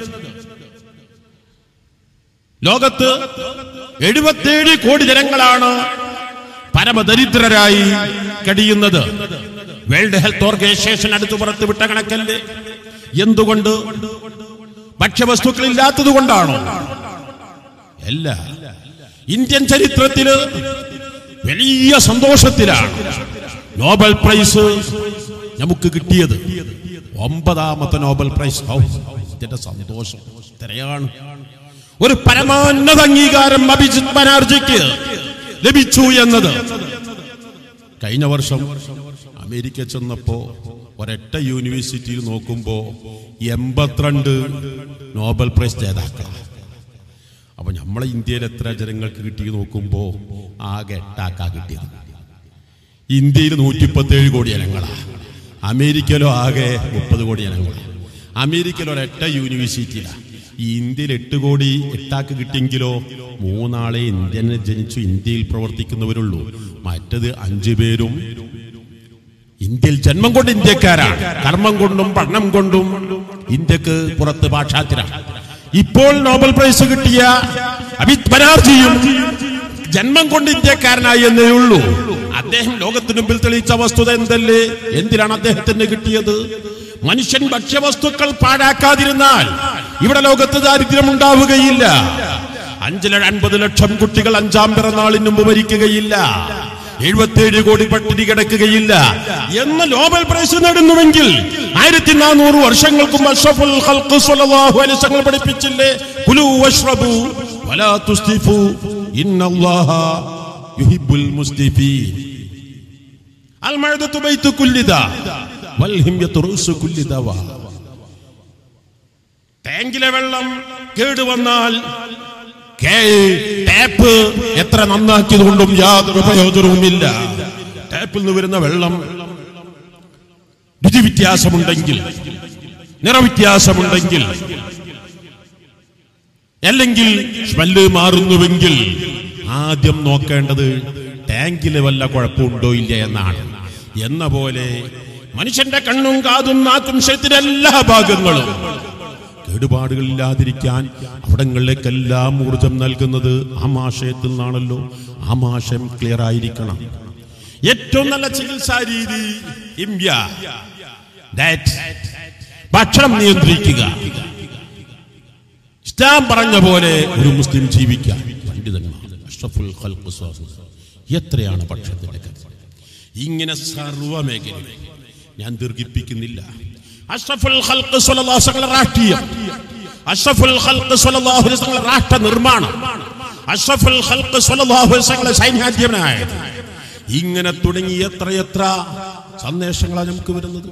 ലോകത്ത് എഴുപത്തിയേഴ് കോടി ജനങ്ങളാണ് പരമദരിദ്രരായി കഴിയുന്നത്. വേൾഡ് ഹെൽത്ത് ഓർഗനൈസേഷൻ അടുത്ത് പുറത്ത് വിട്ട കണക്കല്ലേ. എന്തുകൊണ്ട്? ഭക്ഷ്യവസ്തുക്കൾ ഇല്ലാത്തത് കൊണ്ടാണോ? അല്ല. ഇന്ത്യൻ ചരിത്രത്തില് വലിയ സന്തോഷത്തിലാണ് നോബൽ പ്രൈസ് നമുക്ക് കിട്ടിയത്. ഒമ്പതാമത്തെ നോബൽ പ്രൈസ്. ഇതിന്റെ സന്തോഷം എത്രയാണ്! ഒരു പരമോന്നത അംഗീകാരം അഭിജിത് ബാനർജിക്ക് ലഭിച്ചു എന്നത്. കഴിഞ്ഞ വർഷം അമേരിക്ക ചെന്നപ്പോ ഒരൊറ്റ യൂണിവേഴ്സിറ്റിയിൽ നോക്കുമ്പോ എൺപത്തിരണ്ട് നോബൽ പ്രൈസ് ജേതാക്കളാണ്. അപ്പൊ നമ്മളെ ഇന്ത്യയിൽ എത്ര ജനങ്ങൾക്ക് കിട്ടി നോക്കുമ്പോ ആകെ എട്ടാക്കാ കിട്ടിയത്. ഇന്ത്യയിൽ നൂറ്റിപ്പത്തേഴ് കോടി ജനങ്ങളാണ്, അമേരിക്കയിലോ ആകെ മുപ്പത് കോടി ജനങ്ങളാണ്. അമേരിക്കയിൽ ഒരൊറ്റ യൂണിവേഴ്സിറ്റിയിലാണ്. ഈ ഇന്ത്യയിൽ എട്ട് കോടി എട്ടാക്ക് കിട്ടിയെങ്കിലോ മൂന്നാളെ ഇന്ത്യൻ ജനിച്ചു ഇന്ത്യയിൽ പ്രവർത്തിക്കുന്നവരുള്ളൂ. മറ്റത് അഞ്ചു പേരും ഇന്ത്യയിൽ ജന്മം കൊണ്ട് ഇന്ത്യക്കാരാണ്. കർമ്മം കൊണ്ടും പഠനം കൊണ്ടും ഇന്ത്യക്ക് പുറത്ത് പാശ്ചാത്യരാണ്. ഇപ്പോൾ നോബൽ പ്രൈസ് കിട്ടിയ അഭിജിത് ബാനർജിയും ജന്മം കൊണ്ട് ഇന്ത്യക്കാരനായി എന്നേ ഉള്ളൂ. അദ്ദേഹം ലോകത്തിന് മുമ്പിൽ തെളിയിച്ച വസ്തുത എന്തല്ലേ? എന്തിനാണ് അദ്ദേഹത്തിന് കിട്ടിയത്? മനുഷ്യൻ ഭക്ഷ്യവസ്തുക്കൾ പാഴാക്കാതിരുന്നാൽ ഇവിടെ ലോകത്ത് ദാരിദ്ര്യം ഉണ്ടാവുകയില്ല. അഞ്ചില അൻപത് ലക്ഷം കുട്ടികൾ അഞ്ചാം പിറന്നാളിന് മുമ്പ് മരിക്കുകയില്ല. എഴുപത്തിയേഴ് കോടി പട്ടിണി കിടക്കുകയില്ല എന്ന് നോബൽ പ്രൈസ് നേടുന്നുവെങ്കിൽ ആയിരത്തി നാനൂറ് വർഷങ്ങൾക്കും അഷ്റഫുൽ ഖൽഖ് സ്വല്ലല്ലാഹു അലൈഹി വസല്ലം പഠിപ്പിച്ചില്ലേ, കുലു വഷ്റബു വലാ തുസ്തിഫു ഇന്നല്ലാഹ യുഹിബ്ബുൽ മുസ്തിഫീൻ. അൽ മഅദതു ബൈതു കുല്ലി ദാ വൽ ഹിംയതു റൂസു കുല്ലി ദവാ. ടാങ്കിലെ വെള്ളം കേടുവന്നാൽ ടാപ്പ് എത്ര നന്നാക്കിയത് കൊണ്ടും യാതൊരു പ്രയോജനവുമില്ല. ടാപ്പിൽ നിന്ന് വരുന്ന വെള്ളം രുചി വ്യത്യാസമുണ്ടെങ്കിൽ, നിറവ്യത്യാസമുണ്ടെങ്കിൽ, അല്ലെങ്കിൽ സ്മെല്ല് മാറുന്നുവെങ്കിൽ ആദ്യം നോക്കേണ്ടത് ടാങ്കിലെ വല്ല കുഴപ്പമുണ്ടോ ഇല്ല എന്നാണ്. എന്ന പോലെ മനുഷ്യന്റെ കണ്ണും കാതും നാക്കും ശരീരത്തിന്റെ എല്ലാ ഭാഗങ്ങളും കേടുപാടുകളില്ലാതിരിക്കാൻ അവിടങ്ങളിലേക്കെല്ലാം ഊർജം നൽകുന്നത് ആമാശയത്തിൽ നിന്നാണല്ലോ. ആമാശയം ക്ലിയർ ആയിരിക്കണം. ഏറ്റവും നല്ല ചികിത്സാ രീതി ഭക്ഷണം നിയന്ത്രിക്കുക. ഇസ്ലാം പറഞ്ഞ പോലെ ഒരു മുസ്ലിം ജീവിക്കാൻ. പണ്ഡിതന്മാർ അഷ്റഫുൽ ഖൽഖ് എത്രയാണ് ഭക്ഷണത്തിന്റെ കാര്യം. ഇങ്ങനെ സർവ്വമേഖല ഞാൻ ദീർഘിപ്പിക്കുന്നില്ല. അഷ്റഫുൽ ഖൽഖ് സ്വല്ലല്ലാഹു അലൈഹി വസല്ലം രാഷ്ട്രീയം, അഷ്റഫുൽ ഖൽഖ് സ്വല്ലല്ലാഹു അലൈഹി വസല്ലം രാഷ്ട്ര നിർമ്മാണം, അഷ്റഫുൽ ഖൽഖ് സ്വല്ലല്ലാഹു അലൈഹി വസല്ലം സൈന്യാധിപനായത്, ഇങ്ങനെ തുടങ്ങി എത്രയെത്ര സന്ദേശങ്ങളാണ് നമുക്ക് വരുന്നത്.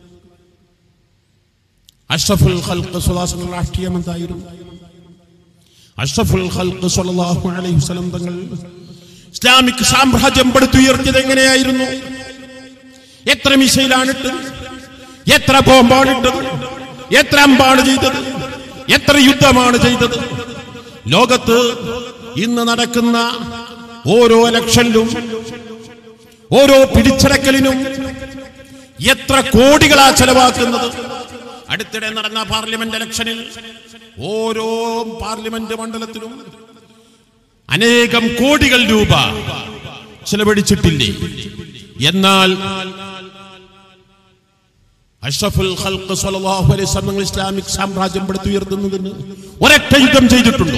അഷ്റഫുൽ ഖൽഖ് സ്വല്ലല്ലാഹു അലൈഹി വസല്ലം രാഷ്ട്രീയം എന്തായിരുന്നു? അഷ്റഫുൽ ഖൽഖ് സ്വല്ലല്ലാഹു അലൈഹി വസല്ലം തങ്ങൾ ഇസ്ലാമിക് സാമ്രാജ്യം പടുത്തുയർത്തിയത് എങ്ങനെയായിരുന്നു? എത്ര മിസൈലാണിട്ടത്? എത്ര ബോംബാണ് ഇട്ടത്? എത്ര അമ്പാണ് ചെയ്തത്? എത്ര യുദ്ധമാണ് ചെയ്തത്? ലോകത്ത് ഇന്ന് നടക്കുന്ന ഓരോ ഇലക്ഷനിലും ഓരോ പിടിച്ചടക്കലിനും എത്ര കോടികളാ ചെലവാക്കുന്നത്? അടുത്തിടെ നടന്ന പാർലമെന്റ് ഇലക്ഷനിൽ ഓരോ പാർലമെന്റ് മണ്ഡലത്തിലും അനേകം കോടികൾ രൂപ ചെലവഴിച്ചിട്ടില്ലേ? എന്നാൽ അഷ്റഫുൽ ഖൽഖ് സ്വല്ലല്ലാഹു അലൈഹി വസല്ലം ഇസ്ലാമിക് സാമ്രാജ്യം പടുത്തുയർത്തുന്നതിന് ഒരൊറ്റ യുദ്ധം ചെയ്തിട്ടുണ്ടോ?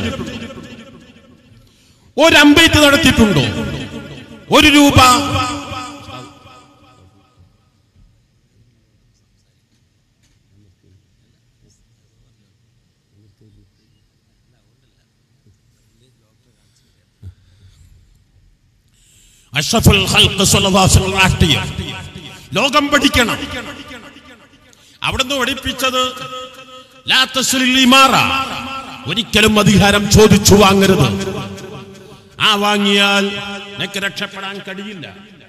ഒരു അമ്പെയ്ത്ത് നടത്തിയിട്ടുണ്ടോ? ഒരു രൂപ അഷ്റഫുൽ ഖൽഖ് സ്വല്ലല്ലാഹു അലൈഹി വസല്ലം രാഷ്ട്രീയം ലോകം പഠിക്കണം. അവിടുന്ന് പഠിപ്പിച്ചത് ലാ തസ്ലിൽ ഇമാറ, ഒരിക്കലും അധികാരം ചോദിച്ചു വാങ്ങരുത്. ആ വാങ്ങിയാൽ നിനക്ക് രക്ഷപ്പെടാൻ കഴിയില്ല.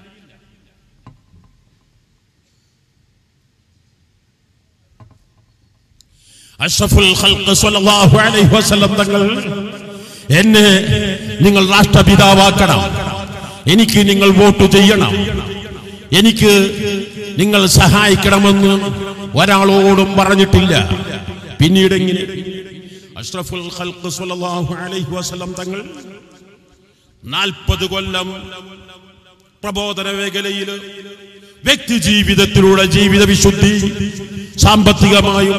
അഷ്റഫുൽ ഖൽഖ് സ്വല്ലല്ലാഹു അലൈഹി വസല്ലം തങ്ങൾ എന്നെ നിങ്ങൾ രാഷ്ട്രപിതാവാക്കണം, എനിക്ക് നിങ്ങൾ വോട്ട് ചെയ്യണം, എനിക്ക് നിങ്ങൾ സഹായിക്കണമെന്ന് ഒരാളോടും പറഞ്ഞിട്ടില്ല. പിന്നീട് എങ്ങനെ അഷ്റഫുൽ ഖൽഖ് സ്വല്ലല്ലാഹു അലൈഹി വസല്ലം തങ്ങൾ നാൽപ്പത് കൊല്ലം പ്രബോധന മേഖലയിൽ വ്യക്തി ജീവിതത്തിലൂടെ ജീവിത വിശുദ്ധി, സാമ്പത്തികമായും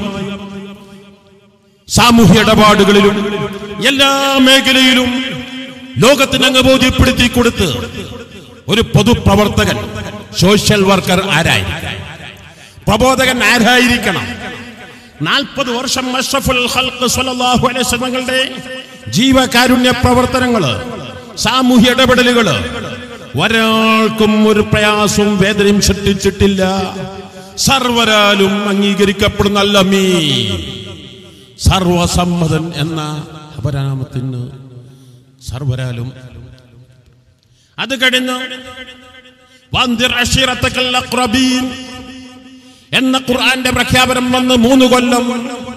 സാമൂഹ്യ ഇടപാടുകളിലും എല്ലാ മേഖലയിലും ലോകത്തിനങ്ങ് ബോധ്യപ്പെടുത്തി കൊടുത്ത് ഒരു പൊതുപ്രവർത്തകൻ, സോഷ്യൽ വർക്കർ ആരായിരിക്കണം, പ്രബോധകൻ ആരായിരിക്കണം. നാൽപ്പത് വർഷം അഷ്റഫുൽ ഖൽഖ് സ്വല്ലല്ലാഹു അലൈഹി വസല്ലമയുടെ ജീവകാരുണ്യ പ്രവർത്തനങ്ങള്, സാമൂഹ്യ ഇടപെടലുകള് ഒരാൾക്കും ഒരു പ്രയാസവും വേദനയും സൃഷ്ടിച്ചിട്ടില്ല. സർവരാലും അംഗീകരിക്കപ്പെടുന്ന അല്ലമീ, സർവസമ്മതൻ എന്ന അപരാമത്തിന് സർവരാലും. അത് കഴിഞ്ഞ് വന്ദിർ അശീറത്തക്കൽ അഖ്റബീൻ എന്ന ഖുർആന്റെ പ്രഖ്യാപനം വന്ന് മൂന്ന് കൊല്ലം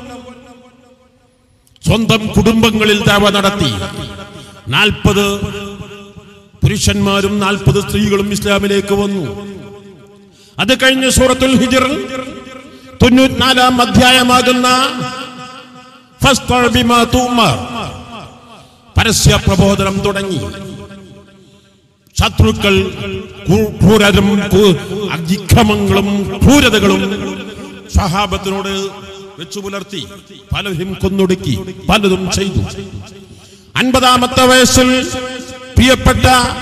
സ്വന്തം കുടുംബങ്ങളിൽ ദഅവ നടത്തി. നാൽപ്പത് പുരുഷന്മാരും നാൽപ്പത് സ്ത്രീകളും ഇസ്ലാമിലേക്ക് വന്നു. അത് കഴിഞ്ഞ് സൂറത്തുൽ ഹിജ്ർ തൊണ്ണൂറ്റിനാലാം അധ്യായമാകുന്ന ഫസ്തഅ ബിമാ തുഅ്മർ പരസ്യ പ്രബോധനം തുടങ്ങി. ശത്രുക്കൾ ക്രൂരരും അതിക്രമങ്ങളും ക്രൂരതകളും സ്വഹാബത്തിനോട് വെച്ചു പുലർത്തി, പലരും കൊന്നൊടുക്കി, പലതും ചെയ്തു. അൻപതാമത്തെ വയസ്സിൽ പ്രിയപ്പെട്ട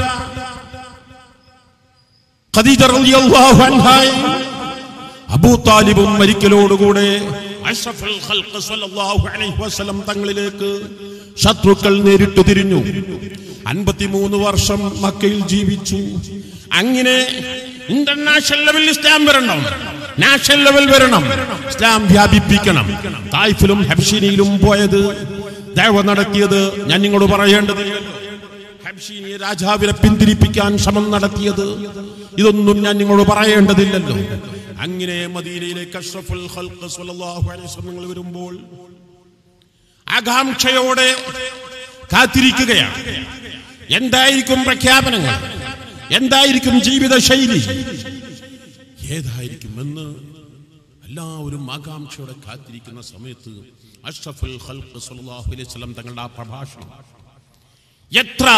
ഖദീജ റളിയല്ലാഹു അൻഹയും അബൂ താലിബും മരിക്കലോടുകൂടെ അഷ്റഫുൽ ഖൽഖ് സ്വല്ലല്ലാഹു അലൈഹി വസല്ലം തങ്ങളിലേക്ക് ശത്രുക്കൾ നേരിട്ട് തിരിഞ്ഞു. അൻപത്തിമൂന്ന് വർഷം മക്കയിൽ ജീവിച്ചു. അങ്ങനെ ഇന്റർനാഷണൽ ലെവലിൽ ഇസ്ലാം വരണം, നാഷണൽ ലെവൽ വരണം, ഇസ്ലാം വ്യാപിപ്പിക്കണം. തായിഫിലും ഹബ്ശീനിയിലും പോയത്, ദഅവ നടത്തിയത് ഞാൻ നിങ്ങളോട് പറയേണ്ടതില്ലല്ലോ. ഹബ്ശീനി രാജാവിനെ പിന്തിരിപ്പിക്കാൻ ശ്രമം നടത്തിയത്, ഇതൊന്നും ഞാൻ നിങ്ങളോട് പറയേണ്ടതില്ലല്ലോ. അങ്ങനെ മദീനയിലേക്ക് അഷ്റഫുൽ ഖൽഖ് സ്വല്ലല്ലാഹു അലൈഹി വസല്ലം വരുമ്പോൾ ആകാംക്ഷയോടെ കാത്തിരിക്കുകയാണ്. എന്തായിരിക്കും പ്രഖ്യാപനങ്ങൾ, എന്തായിരിക്കും ജീവിത ശൈലി, ഏതായിരിക്കുമെന്ന് എല്ലാവരും ആകാംക്ഷയോടെ കാത്തിരിക്കുന്ന സമയത്ത് അഷ്റഫുൽ ഖൽഖ് സ്വല്ലല്ലാഹു അലൈഹി വസല്ലം തങ്ങളുടെ ആ പ്രഭാഷണം എത്ര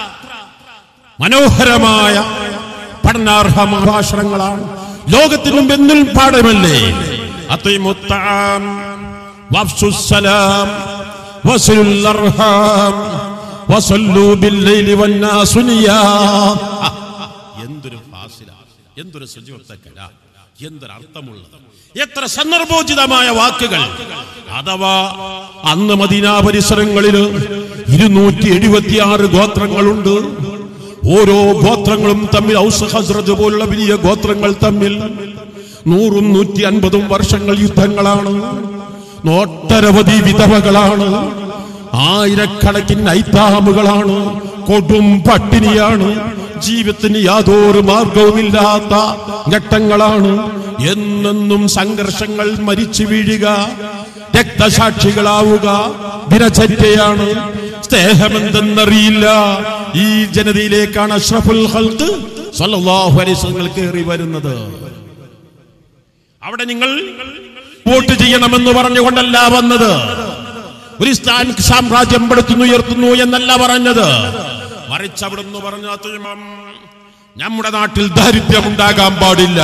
മനോഹരമായ പഠനാർഹമായ ഭാഷണങ്ങളാണ്. ലോകത്തിനു മുമ്പിൽ പാഠമല്ലേ. അത്ഇമുത്തആം വഫ്സുസ്സലാം വസിലുൽ അർഹാം വസല്ലൂ ബില്ലൈലി വന്നാസു നിയാം. എന്തൊരു ഫാസില, എന്തൊരു സജീവത്തക്കല, എന്തൊരു അർത്ഥമുള്ളത്, എത്ര സന്ദർഭോചിതമായ വാക്കുകൾ. അഥവാ അന്ന് മദീന പരിസരങ്ങളിൽ ഇരുന്നൂറ്റി എഴുപത്തിയാറ് ഗോത്രങ്ങളുണ്ട്. ഓരോ ഗോത്രങ്ങളും തമ്മിൽ ഔസ് ഹസ്റജ് പോലുള്ള വലിയ ഗോത്രങ്ങൾ തമ്മിൽ നൂറും നൂറ്റി അൻപതും വർഷങ്ങൾ യുദ്ധങ്ങളാണ്. ഒട്ടനവധി വിധവകളാണ്, ആയിരക്കണക്കിന് ഐത്താമുകളാണ്, കൊടും പട്ടിണിയാണ്, ജീവിതത്തിന് യാതൊരു മാർഗവുമില്ലാത്ത ഘട്ടങ്ങളാണ്. എന്നെന്നും സംഘർഷങ്ങൾ, മരിച്ചു വീഴുക, രക്തസാക്ഷികളാവുക ദിനചര്യയാണ്. സ്നേഹമെന്തെന്നറിയില്ല. ഈ ജനതയിലേക്കാണ് അഷ്റഫുൽ ഖൽഖ് സ്വല്ലല്ലാഹു അലൈഹി വസല്ലം കയറി വരുന്നത്. അവിടെ നിങ്ങൾ വോട്ട് ചെയ്യണമെന്ന് പറഞ്ഞുകൊണ്ടല്ല വന്നത്, ഒരു ഇസ്ലാമിക് സാമ്രാജ്യം പടുത്തുന്നുയർത്തുന്നു എന്നല്ല പറഞ്ഞത്. മറിച്ച് അവിടുന്ന് പറഞ്ഞ നമ്മുടെ നാട്ടിൽ ദാരിദ്ര്യം ഉണ്ടാകാൻ പാടില്ല,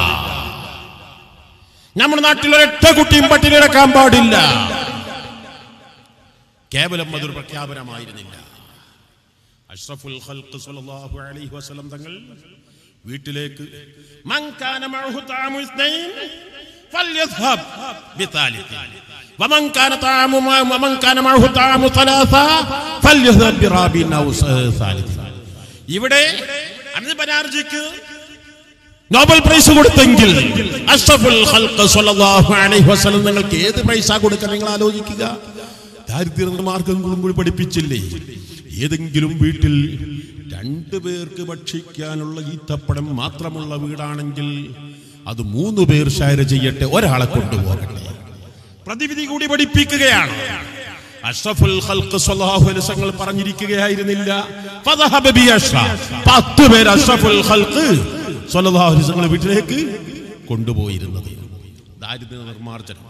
നമ്മുടെ നാട്ടിൽ ഒരൊറ്റ കുട്ടിയും പട്ടിണി കിടക്കാൻ പാടില്ല. കേവലം അതൊരു പ്രഖ്യാപനമായിരുന്നില്ല. അഷ്റഫുൽ ഖൽഖ് സ്വല്ലല്ലാഹു അലൈഹി വസല്ലം തങ്ങൾ വീട്ടിലേക്ക് മൻ കാന മഅഹു തഅമു ഇസ്നൈൻ ഫൽയദ്ഹബ് ബിതാലിഖ വമൻ കാന തഅമു വമൻ കാന മഅഹു തഅമു സലാസ ഫൽയദ്ഹബ് ബിറാബിൻ ഔ സാലിസ. ഇവിടെ അന്ന് ബനാർജിക്ക് നോബൽ പ്രൈസ് കൊടുത്തെങ്കിൽ അഷ്റഫുൽ ഖൽഖ് സ്വല്ലല്ലാഹു അലൈഹി വസല്ലം നിങ്ങൾക്ക് ഏത് പ്രൈസാ കൊടുക്കാൻ നിങ്ങൾ ആലോചിക്കുക. ദാരിദ്ര്യ മാർഗങ്ങളും കൂടി പഠിപ്പിച്ചില്ലേ? ഏതെങ്കിലും വീട്ടിൽ രണ്ടു പേർക്ക് ഭക്ഷിക്കാനുള്ള ഈത്തപ്പഴം മാത്രമുള്ള വീടാണെങ്കിൽ അത് മൂന്ന് പേർ ഷെയർ ചെയ്യട്ടെ, ഒരാളെ കൊണ്ടുപോകട്ടെ. പ്രതിവിധി കൂടി പഠിപ്പിക്കുകയാണ്. അഷ്റഫുൽ ഖൽഖ് സ്വല്ലല്ലാഹു അലൈഹി വസല്ലം പറഞ്ഞിരിക്കുകയായിരുന്നില്ല ഫദഹബ ബി അഷ്റ, പത്ത് പേർ അഷ്റഫുൽ ഖൽഖ് സ്വല്ലല്ലാഹു അലൈഹി വസല്ലം വീട്ടിലേക്ക് കൊണ്ടുപോയിരുന്നത്. ദാരിദ്ര്യ നിർമ്മാർജ്ജനം.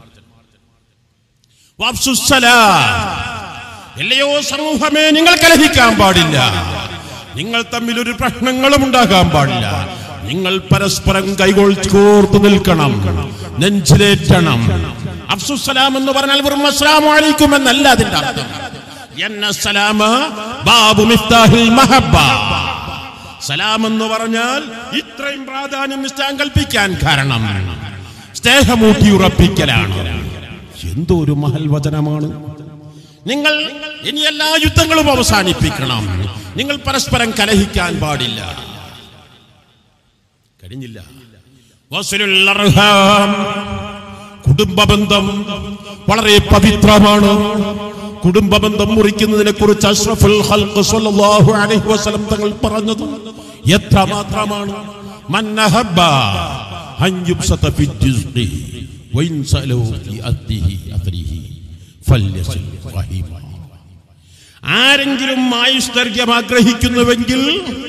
എല്ലയോ സമൂഹമേ, നിങ്ങൾ കലഹിക്കാൻ പാടില്ല. നിങ്ങൾ തമ്മിൽ ഒരു പ്രശ്നങ്ങളും ഉണ്ടാകാൻ പാടില്ല. നിങ്ങൾ പരസ്പരം കൈകോൾ കോർത്തു നിൽക്കണം, നെഞ്ചിലേറ്റണം. അഫ്സുസ്സലാം എന്ന് പറഞ്ഞാൽ വെറും അസ്സലാമു അലൈക്കും എന്നല്ല അതിന്റെ അർത്ഥം. യന്നസ്സലാമ ബാബു മിഫ്താഹിൽ മഹബ്ബ. സലാം എന്ന് പറഞ്ഞാൽ ഇത്രയും പ്രാധാന്യം ഇസ്ലാം കൽപ്പിക്കാൻ കാരണം സ്നേഹമൂട്ടി ഉറപ്പിക്കലാണ്. എന്തോ ഒരു മഹൽ വചനമാണ്. നിങ്ങൾ ഇനി എല്ലാ യുദ്ധങ്ങളും അവസാനിപ്പിക്കണം. നിങ്ങൾ പരസ്പരം കലഹിക്കാൻ പാടില്ല. കഴിഞ്ഞില്ല. വസ്ലുൽ അർഹാം, കുടുംബബന്ധം വളരെ പവിത്രമാണ്. കുടുംബബന്ധം മുറിക്കുന്നതിനെ കുറിച്ച് അഷ്റഫുൽ ഖൽഖ് സ്വല്ലല്ലാഹു അലൈഹി വസല്ലം തങ്ങൾ പറഞ്ഞത് എത്ര മാത്രമാണ്. മൻ അഹബ്ബ അൻ യുബ്സത ഫി ജിസ്ദി വഇൻ സലു ഫി അദ്ദിഹി അദ്രിഹി ഫല്യസിൽ റഹീമ. ആരെങ്കിലും ആയുഷ്ദൈർഘ്യം ആഗ്രഹിക്കുന്നുവെങ്കിൽ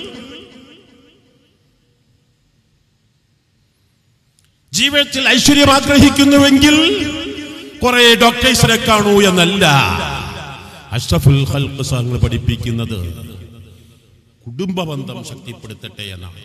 ജീവിതത്തിൽ ഐശ്വര്യം ആഗ്രഹിക്കുന്നുവെങ്കിൽ കുറെ ഡോക്ടേഴ്സിനെ കാണൂ എന്നല്ല. അഷ്റഫുൽ ഖൽഖ് സാങ്ങൾ പഠിപ്പിക്കുന്നത് കുടുംബബന്ധം ശക്തിപ്പെടുത്തട്ടെ എന്നാണ്.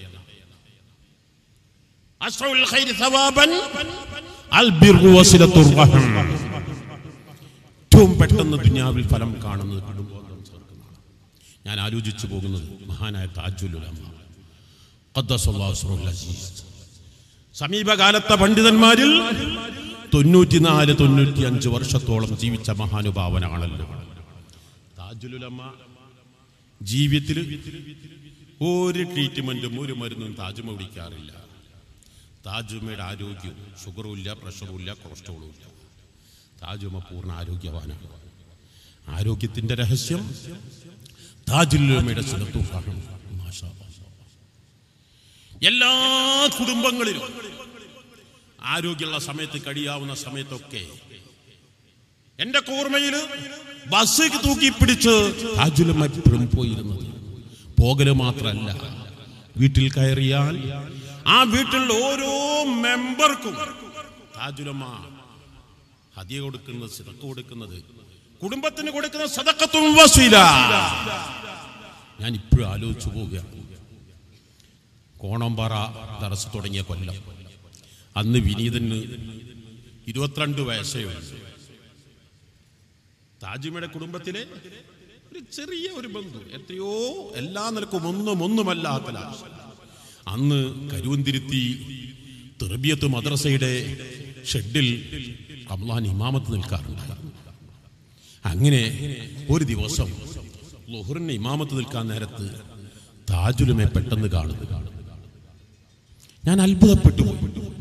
അസ്റഉൽ ഖൈരി സവാബൻ അൽ ബിർറു വസിലത്തുർ റഹം. ഏറ്റവും പെട്ടെന്ന് ദുനിയാവിൽ ഫലം കാണുന്നത് കുടുംബബന്ധം ചേർക്കുന്നതാണ്. ഞാൻ ആലോചിച്ചു പോകുന്നത് മഹാനായ താജുൽ ഉലമ ഖദ്ദസല്ലാഹു സിറഹുൽ അസീസ് സമീപകാലത്തെ പണ്ഡിതന്മാരിൽ തൊണ്ണൂറ്റിനാല് തൊണ്ണൂറ്റി അഞ്ച് വർഷത്തോളം ജീവിച്ച മഹാനുഭാവനാണല്ലോ താജുൽ ഉലമ. ജീവിതത്തിൽ ഒരു ട്രീറ്റ്മെന്റും ഒരു മരുന്നും താജുമ കുടിക്കാറില്ല. താജുമയുടെ ആരോഗ്യവും ഷുഗറും ഇല്ല, പ്രഷറും ഇല്ല, കൊളസ്ട്രോളും ഇല്ല. താജുമ പൂർണ്ണ ആരോഗ്യവാനാണ്. ആരോഗ്യത്തിന്റെ രഹസ്യം താജുൽ ഉലമയുടെ സിലത്തുൽ റഹം. മാഷാ അല്ലാഹ്. എല്ലാ കുടുംബങ്ങളിലും ആരോഗ്യമുള്ള സമയത്ത് കഴിയാവുന്ന സമയത്തൊക്കെ എന്റെ ഓർമ്മയിൽ ബസ് തൂക്കി പിടിച്ച് താജുൽ ഉലമ എപ്പോഴും പോയിരുന്നത്. പോകല് മാത്രമല്ല, വീട്ടിൽ കയറിയാൽ ആ വീട്ടിലുള്ള ഓരോ മെമ്പർക്കും താജുൽ ഉലമ ഹദിയ കൊടുക്കുന്നത്, സദഖ കൊടുക്കുന്നത്, കുടുംബത്തിന് കൊടുക്കുന്ന സദഖത്തും വസീല. ഞാൻ ഇപ്പോഴും ആലോചിച്ചു പോവുകയാണ്. കോണമ്പാറ ദർസ് തുടങ്ങിയ കൊല്ലം, അന്ന് വിനീതന് ഇരുപത്തിരണ്ട് വയസ്സേ ഉള്ളൂ. താജുമയുടെ കുടുംബത്തിലെ ഒരു ചെറിയ ഒരു ബന്ധു, എത്രയോ എല്ലാ നിലക്കും ഒന്നും ഒന്നുമല്ലാത്ത അന്ന് കരുവന്തിരുത്തി തെർബിയത്ത് മദ്രസയുടെ ഷെഡിൽ റമളാൻ ഇമാമത്ത് നിൽക്കാറുണ്ട്. അങ്ങനെ ഒരു ദിവസം ളുഹറിന് ഇമാമത്ത് നിൽക്കാൻ നേരത്ത് താജുൽ ഉലമയെ പെട്ടെന്ന് കാണുന്നു. ഞാൻ അത്ഭുതപ്പെട്ടു പോയി.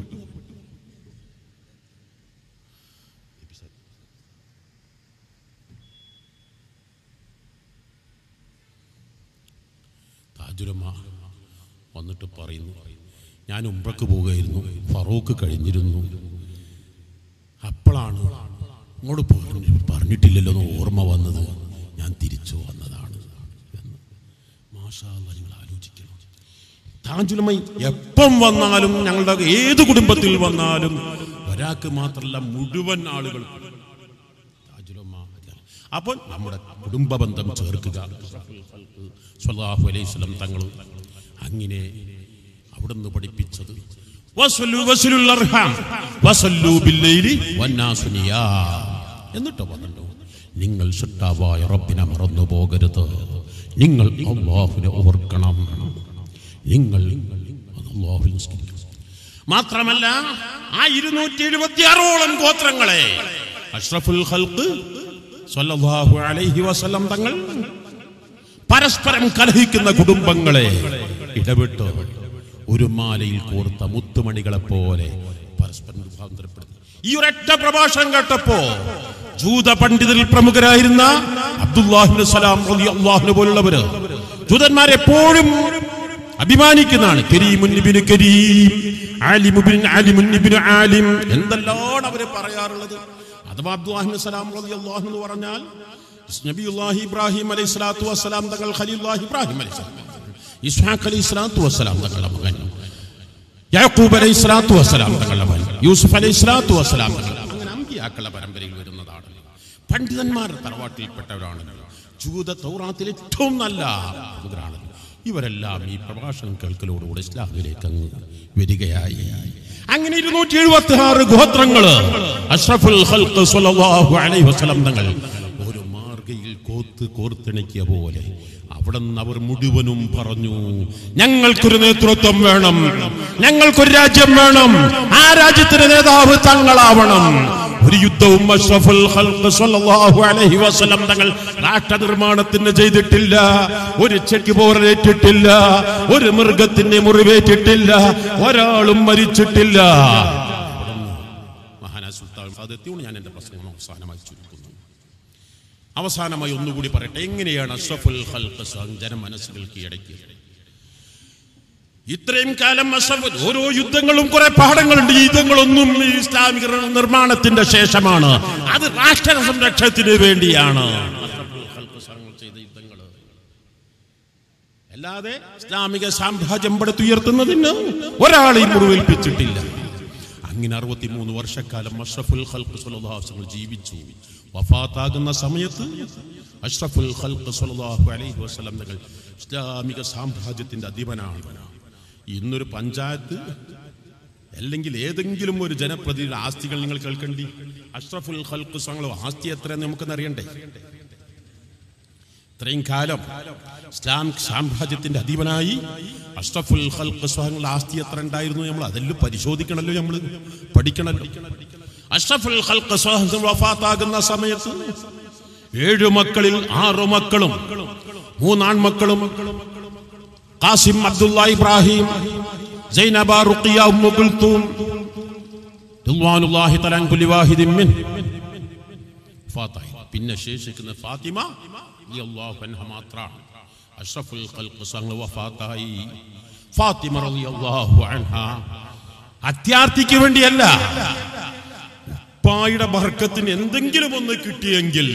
താജുൽ ഉലമ വന്നിട്ട് പറയുന്നു, ഞാൻ ഉംറക്ക് പോവുകയായിരുന്നു, ഫറൂഖ് കഴിഞ്ഞിരുന്നു. അപ്പോഴാണ് ഇങ്ങോട്ട് പറഞ്ഞു പറഞ്ഞിട്ടില്ലല്ലോ എന്ന് ഓർമ്മ വന്നത്, ഞാൻ തിരിച്ചു വന്നതാണ് എന്ന്. മാഷാ അല്ലാഹ്, നിങ്ങൾ ആലോചിക്കണം. താജുൽ ഉലമ എപ്പം വന്നാലും, ഞങ്ങളുടെ ഏത് കുടുംബത്തിൽ വന്നാലും ഒരാൾക്ക് മാത്രമല്ല മുഴുവൻ ആളുകൾ താജുൽ ഉലമ. അപ്പോൾ നമ്മുടെ കുടുംബ ബന്ധം ചേർക്കുക. സ്വല്ലല്ലാഹു അലൈഹി വസല്ലം തങ്ങൾ അങ്ങനെ അവിടുന്ന് പഠിപ്പിച്ചത് എന്നിട്ട് പറഞ്ഞു, നിങ്ങൾ സൃഷ്ടാവായ റബ്ബിനെ മറന്നു പോകരുത്, നിങ്ങൾ അല്ലാഹുവിനെ ഓർക്കണം, നിങ്ങൾ അല്ലാഹുവിൽ നിസ്കരിക്കണം. മാത്രമല്ല ആ ഇരുന്നൂറ്റി എഴുപത്തി ആറോളം ഗോത്രങ്ങളെ അഷ്റഫുൽ ഖൽഖ് സ്വല്ലല്ലാഹു അലൈഹി വസല്ലം തങ്ങൾ പരസ്പരം കലഹിക്കുന്ന കുടുംബങ്ങളെ ഇടപെട്ട് ഒരു മാലയിൽ കോർത്ത മുത്തുമണികളെ പോലെ പരസ്പരം രൂപാന്തരപ്പെടുത്തി. ഈ ഒരൊറ്റ പ്രഭാഷണം കേട്ടപ്പോ ജൂത പണ്ഡിതരിൽ പ്രമുഖരായിരുന്ന അബ്ദുല്ലാഹിബ്നു സലാം റളിയല്ലാഹു പോലുള്ളവര്, ജൂതന്മാരെപ്പോഴും അഭിമാനിക്കുന്നതാണ് കരീമുൻ ഇബ്നു കരീം, ആലിമുൻ ആലിമുൻ ഇബ്നു ആലിം, എന്തെല്ലാം അവര് പറയാറുള്ളത്. അഥവാ അബ്ദുല്ലാഹിബ്നു സലാം റളിയല്ലാഹു എന്ന് പറഞ്ഞാൽ നബിയുല്ലാഹി ഇബ്രാഹിം അലൈഹിസ്സലാത്തു വസ്സലാം തങ്ങൾ, ഖലീലുല്ലാഹി ഇബ്രാഹിം അലൈഹിസ്സലാം, ഇസ്ഹാഖ് അലൈഹിസ്സലാത്തു വസ്സലാം തങ്ങളുടെ മകൻ, യാക്കൂബ് അലൈഹിസ്സലാത്തു വസ്സലാം തങ്ങളുടെ മകൻ, യൂസുഫ് അലൈഹിസ്സലാത്തു വസ്സലാം തങ്ങൾ, അങ്ങനെ അമ്പിയാക്കളുടെ പരമ്പരയിൽ വരുന്നതാണ്. പണ്ഡിതന്മാരുടെ തറവാട്ടിൽപ്പെട്ടവരാണ്. ജൂത തൗറാത്തിൽ ഏറ്റവും നല്ല പ്രമുഖരാണ്. ഇവരെല്ലാം ഈ പ്രഭാഷണം കേൾക്കലോടുകൂടെ ഇസ്ലാമിലേക്ക് അങ്ങ് വരികയായി. അങ്ങനെ ഇരുന്നൂറ്റി എഴുപത്തി ആറ് ഗോത്രങ്ങള് അഷ്റഫുൽ ഖൽഖ് സ്വല്ലല്ലാഹു അലൈഹി വസല്ലം തങ്ങൾ ഒരു മാർഗയിൽ കോത്ത് കോർത്തിണക്കിയ പോലെ അവിടെ നിന്ന് അവർ മുഴുവനും പറഞ്ഞു, ഞങ്ങൾക്കൊരു നേതൃത്വം വേണം, ഞങ്ങൾക്കൊരു രാജ്യം വേണം, ആ രാജ്യത്തിന്റെ നേതാവ് തങ്ങളാവണം. ഒരു യുദ്ധവും അഷ്റഫുൽ ഖൽഖ് സ്വല്ലല്ലാഹു അലൈഹി വസല്ലം തങ്ങൾ രാഷ്ട്ര നിർമ്മാണത്തിന് ചെയ്തിട്ടില്ല. ഒരു ചെക്ക് പോരേറ്റിട്ടില്ല, ഒരു മൃഗത്തിന്റെ മുറിവേറ്റിട്ടില്ല, ഒരാളും മരിച്ചിട്ടില്ല. മഹാനായ സുൽത്താൻ സാദത്തിയോട് ഞാൻ എന്റെ പ്രസംഗം അവസാനമായി ചുരുക്കുന്നു. അവസാനമായി ഒന്നുകൂടി പറയട്ടെ, എങ്ങനെയാണ് അഷ്റഫുൽ ഖൽഖ് ജനമനസ്സുകൾ കീഴടക്കിയത്? ഇത്രയും കാലം അഷ്റഫുൽ, ഓരോ യുദ്ധങ്ങളും കുറെ പാഠങ്ങളുണ്ട്. ഈ യുദ്ധങ്ങളൊന്നും ഇസ്ലാമിക നിർമ്മാണത്തിന്റെ ശേഷമാണ്, അത് രാഷ്ട്ര സംരക്ഷണത്തിന് വേണ്ടിയാണ് അഷ്റഫുൽ ഖൽഖ് ചെയ്ത യുദ്ധങ്ങൾ. അല്ലാതെ ഇസ്ലാമിക സാമ്രാജ്യം പടുത്തുയർത്തുന്നതിന് ഒരാളെയും മുറിവേൽപ്പിച്ചിട്ടില്ല. അങ്ങനെ അറുപത്തിമൂന്ന് വർഷക്കാലം അഷ്റഫുൽ ഖൽഖ് സ്വല്ലല്ലാഹു അലൈഹി വസല്ലം ജീവിച്ചു. വഫാത്താകുന്ന സമയത്ത് അഷ്റഫുൽ ഖൽഖ് സ്വല്ലല്ലാഹു അലൈഹി വസല്ലം തങ്ങൾ ഇസ്ലാമിക സാമ്രാജ്യത്തിന്റെ അധിപനാണ്. ഇന്നൊരു പഞ്ചായത്ത് അല്ലെങ്കിൽ ഏതെങ്കിലും ഒരു ജനപ്രതിനിധിയുടെ ആസ്തികൾ നിങ്ങൾ കേൾക്കണ്ടി. അഷ്റഫുൽ ഖൽഖ് സ്വല്ലല്ലാഹു ആസ്തി എത്രയെന്ന് നമുക്കൊന്ന് അറിയണ്ടേ? ഇത്രയും കാലം ഇസ്ലാം സാമ്രാജ്യത്തിന്റെ അധിപനായി അഷ്റഫുൽ ഖൽഖ് സ്വല്ലല്ലാഹു ആസ്തി എത്ര ഉണ്ടായിരുന്നു നമ്മൾ അതെല്ലാം പരിശോധിക്കണല്ലോ, നമ്മൾ പഠിക്കണല്ലോ. അഷ്റഫുൽ ഖൽഖ് സ്വല്ലല്ലാഹു വഫാത്താകുന്ന സമയത്ത് ഏഴു മക്കളിൽ ആറു മക്കളും മൂന്നാൺമക്കളും ഖാസിം, അബ്ദുള്ള, ഇബ്രാഹിം, സൈനബ, റുഖിയ, ഉമ്മു കുൽതൂം റളിയല്ലാഹു തആല അൻ കുല്ലി വാഹിദിൻ മിൻ ഫാത്തിമ. പിന്നെ ശേഷിക്കുന്ന ഫാത്തിമ റളിയല്ലാഹു അൻഹ മാത്രമാണ്. അഷ്റഫുൽ ഖൽഖ് സ്വല്ലല്ലാഹു വഫാത്തായി. ഫാത്തിമ റളിയല്ലാഹു അൻഹ അത്യാർത്തിക്ക് വേണ്ടിയല്ല, ഉപ്പായുടെ ബർക്കത്തിന് എന്തെങ്കിലും ഒന്ന് കിട്ടിയെങ്കിൽ,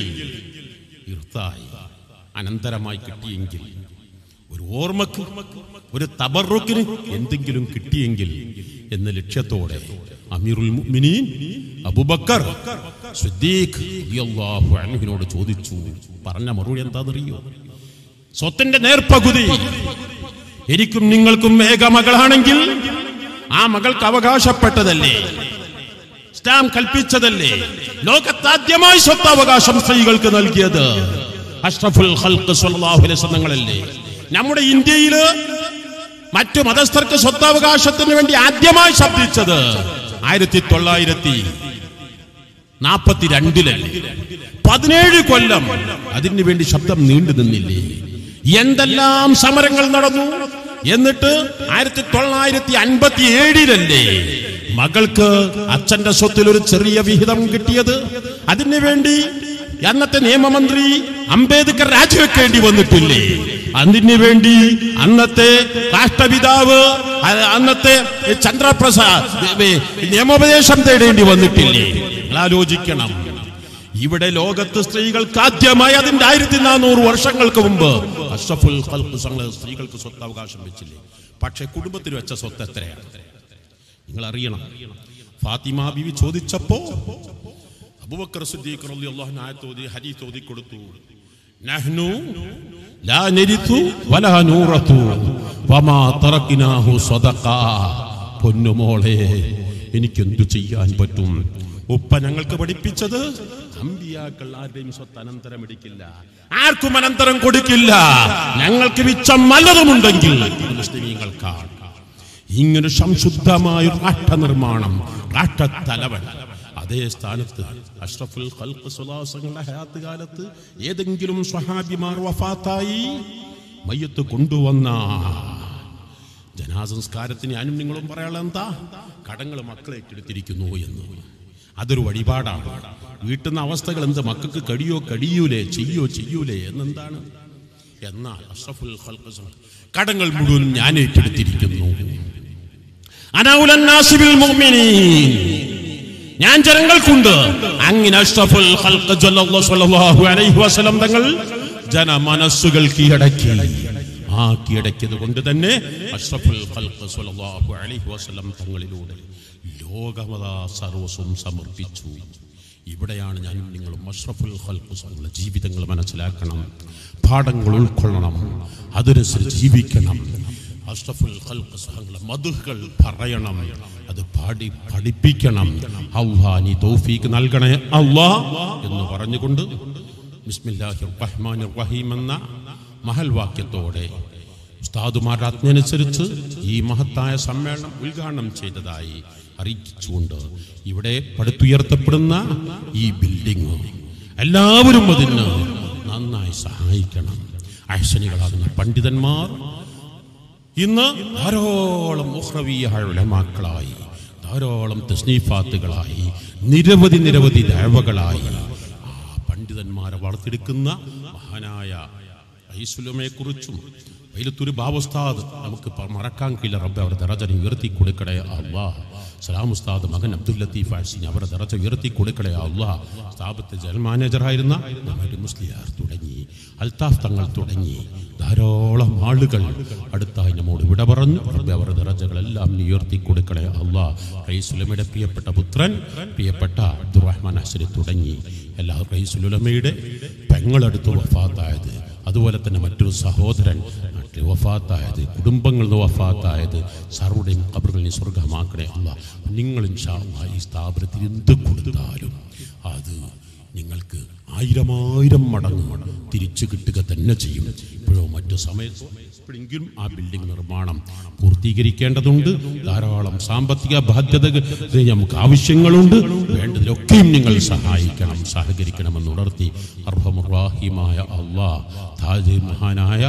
ഇർത്തായി അനന്തരമായി കിട്ടിയെങ്കിൽ, ഒരു ഓർമ്മക്ക്, ഒരു തബറുക്കിന് എന്തെങ്കിലും കിട്ടിയെങ്കിൽ എന്ന ലക്ഷ്യത്തോടെ അമീറുൽ മുഅ്മിനീൻ അബൂബക്കർ സിദ്ദീഖ് റളിയല്ലാഹു അൻഹുവിനോട് ചോദിച്ചു. പറഞ്ഞ മറുപടി എന്താണെന്നറിയോ? സ്വത്തിന്റെ നേർപകുതി എനിക്കും നിങ്ങൾക്കും ഏക മകളാണെങ്കിൽ ആ മകൾക്ക് അവകാശപ്പെട്ടതല്ലേ, ഇസ്ലാം കൽപ്പിച്ചതല്ലേ? ലോകത്താദ്യമായി സ്വത്തവകാശം സ്ത്രീകൾക്ക് നൽകിയത് അഷ്റഫുൽ ഖൽഖ് സ്വല്ലല്ലാഹു അലൈഹി വസല്ലം തങ്ങളല്ലേ? നമ്മുടെ ഇന്ത്യയില് മറ്റു മതസ്ഥർക്ക് സ്വത്തവകാശത്തിന് വേണ്ടി ആദ്യമായി ശബ്ദിച്ചത് ആയിരത്തി തൊള്ളായിരത്തി നാപ്പത്തി രണ്ടിലല്ലേ? പതിനേഴ് കൊല്ലം അതിനു വേണ്ടി ശബ്ദം നീണ്ടു നിന്നില്ലേ? എന്തെല്ലാം സമരങ്ങൾ നടന്നു. എന്നിട്ട് ആയിരത്തി തൊള്ളായിരത്തി അൻപത്തി ഏഴിലല്ലേ മകൾക്ക് അച്ഛന്റെ സ്വത്തിൽ ഒരു ചെറിയ വിഹിതം കിട്ടിയത്? അതിനു വേണ്ടി അന്നത്തെ നിയമമന്ത്രി അംബേദ്കർ രാജിവെക്കേണ്ടി വന്നിട്ടില്ലേ? അതിനു വേണ്ടി അന്നത്തെ രാഷ്ട്രപിതാവ് അന്നത്തെ ചന്ദ്രപ്രസാദ് നിയമോപദേശം തേടേണ്ടി വന്നിട്ടില്ലേ? ആലോചിക്കണം. ഇവിടെ ലോകത്ത് സ്ത്രീകൾക്ക് ആദ്യമായി അതിന്റെ ആയിരത്തി നാനൂറ് വർഷങ്ങൾക്ക് മുമ്പ് അഷ്റഫുൽ ഖൽഖ് സ്ത്രീകൾക്ക് സ്വത്തവകാശം വെച്ചില്ലേ? പക്ഷെ കുടുംബത്തിന് വെച്ച സ്വത്ത് എത്രയാണ് നിങ്ങൾ അറിയണം. ഫാത്തിമ ബീവി ചോദിച്ചപ്പോ അബൂബക്കർ സിദ്ദീഖ് റളിയല്ലാഹു അൻഹു ആയത്ത് ഓതി, ഹദീസ് ഓതി കൊടുത്തു. നഹ്നു ലാ നരിതു വലാ നൂറതു വമാ തറക്നാഹു സദഖ. പൊന്നുമോളെ, എനിക്കെന്തു ചെയ്യാൻ പറ്റും? ഉപ്പ ഞങ്ങൾക്ക് പഠിപ്പിച്ചത് അമ്പിയാക്കൾ ആരുടെയും സ്വത്ത് അനന്തരം എടുക്കില്ല, ആർക്കും അനന്തരം കൊടുക്കില്ല. ഞങ്ങൾക്ക് മിച്ചം നല്ലതുമുണ്ടെങ്കിൽ മുസ്ലിമീങ്ങൾക്കാണ്. ഇങ്ങനെ സംശുദ്ധമായ രാഷ്ട്ര നിർമ്മാണം, രാഷ്ട്ര തലവൻ. അതേ സ്ഥാനത്ത് അഷ്റഫുൽ ഖൽഖ് സ്വല്ലല്ലാഹു അലൈഹി വസല്ലം ഹയാത്ത് കാലത്ത് ഏതെങ്കിലും സ്വഹാബിമാർ വഫാത്തായി മയ്യത്ത് കൊണ്ടുവന്ന ജനാസംസ്കാരത്തിന് ഞാനും നിങ്ങളും പറയാനുള്ള എന്താ? കടങ്ങൾ മക്കളെ ഏറ്റെടുത്തിരിക്കുന്നു എന്ന്. അതൊരു വഴിപാടാണ്. വീട്ടിൽ നിന്ന് അവസ്ഥകൾ എന്ത്? മക്കൾക്ക് കഴിയോ കഴിയൂലേ, ചെയ്യോ ചെയ്യൂലേ എന്നെന്താണ്? എന്നാൽ അഷ്റഫുൽ ഖൽഖ് കടങ്ങൾ മുഴുവൻ ഞാൻ ഏറ്റെടുത്തിരിക്കുന്നു. അനൗലൻ നാസി ബിൽ മുഅ്മിനീൻ, ഞാൻ ജനങ്ങൾക്കുണ്ട്. അങ്ങനെ അഷ്റഫുൽ ഖൽഖ് സ്വല്ലല്ലാഹു അലൈഹി വസല്ലം തങ്ങൾ ജനമനസ്സുകൾ കീഴടക്കി. ആ കീഴടക്കിയത് കൊണ്ട് തന്നെ അഷ്റഫുൽ ഖൽഖ് സ്വല്ലല്ലാഹു അലൈഹി വസല്ലം തങ്ങളിലൂടെ ലോകമതാ സർവസ്വം സമർപ്പിച്ചു. ഇവിടെയാണ് ഞാനും നിങ്ങളും അഷ്റഫുൽ ഖൽഖ് തങ്ങളുടെ ജീവിതങ്ങൾ മനസ്സിലാക്കണം, പാഠങ്ങൾ ഉൾക്കൊള്ളണം, അതിനനുസരിച്ച് ജീവിക്കണം. അഷ്റഫുൽ ഖൽഖ് തങ്ങളുടെ മദ്ഹുകൾ പറയണം, അത് പാടി പഠിപ്പിക്കണം. അല്ലാഹ് നീ തൗഫീഖ് നൽകണേ അല്ലാഹ് എന്ന് പറഞ്ഞുകൊണ്ട് ബിസ്മില്ലാഹിർ റഹ്മാനിർ റഹീം എന്ന മഹൽ വാക്യത്തോടെ ഉസ്താദുമാരുടെ ആജ്ഞയനുസരിച്ച് ഈ മഹത്തായ സമ്മേളനം ഉദ്ഘാടനം ചെയ്തതായി അറിയിച്ചുകൊണ്ട് ഇവിടെ പടുത്തുയർത്തപ്പെടുന്ന ഈ ബിൽഡിംഗ് എല്ലാവരും അതിന് നന്നായി സഹായിക്കണം. അഹ്സനികളാകുന്ന പണ്ഡിതന്മാർ ഇന്ന് ധാരാളം ഉഖ്റവിയായ ഉലമാക്കളായി, ധാരാളം തസ്നീഫാത്തുകളായി, നിരവധി നിരവധി ദഅവകളായി ആ പണ്ഡിതന്മാരെ വളർത്തിയെടുക്കുന്ന മഹാനായ റഈസുലുലമയെ കുറിച്ചും വൈലത്തൂർ ബാബുസ്താദ് നമുക്ക് മറക്കാൻ കഴിയില്ല. റബ്ബ് അവരുടെ ദറജ ഉയർത്തി കൊടുക്കണേ അല്ലാഹ്. സലാം ഉസ്താദ് മകൻ അബ്ദുൽ ലത്തീഫ് അഹ്സനി അവരുടെ ദറജ ഉയർത്തി കൊടുക്കണേ അല്ലാഹ്. സ്ഥാപനത്തെ ജനറൽ മാനേജറായിരുന്ന മുഹമ്മദ് മുസ്ലിയാർ തുടങ്ങി അൽത്താഫ് തങ്ങൾ തുടങ്ങി ധാരാളം ആളുകൾ അടുത്തായി നമ്മോട് വിട പറഞ്ഞു. റബ്ബ് അവരുടെ ദറജകളെല്ലാം ഉയർത്തി കൊടുക്കണേ അല്ലാഹ്. റഈസുലുലമയുടെ പ്രിയപ്പെട്ട പുത്രൻ പ്രിയപ്പെട്ട അബ്ദുറഹ്മാൻ അഹ്സനി തുടങ്ങി എല്ലാ റഈസുലുലമയുടെ പെങ്ങളടുത്ത് വഫാത്തായത്, അതുപോലെ തന്നെ മറ്റൊരു സഹോദരൻ നാട്ടിൽ വഫാത്തായത്, കുടുംബങ്ങളിൽ നിന്ന് വഫാത്തായത്, സർവ്വരുടെയും ഖബറുകളിൽ സ്വർഗ്ഗമാക്കണേ അല്ലാഹ്. നിങ്ങൾ ഇൻഷാ അല്ലാഹ് ഈ സ്ഥാപനത്തിൽ എന്ത് കൊടുത്താലും അത് നിങ്ങൾക്ക് ആയിരമായിരം മടങ്ങ് തിരിച്ചു കിട്ടുക തന്നെ ചെയ്യും. ഇപ്പോഴോ മറ്റു സമയത്തോ എപ്പോഴെങ്കിലും ആ ബിൽഡിംഗ് നിർമ്മാണം പൂർത്തീകരിക്കേണ്ടതുണ്ട്. ധാരാളം സാമ്പത്തിക ബാധ്യതകൾ നമുക്ക് ആവശ്യങ്ങളുണ്ട്. വേണ്ടതിലൊക്കെയും നിങ്ങൾ സഹായിക്കണം, സഹകരിക്കണമെന്ന് ഉണർത്തി അർഹമുർ-റഹീമായ അല്ലാഹ് താജ് മഹാനായ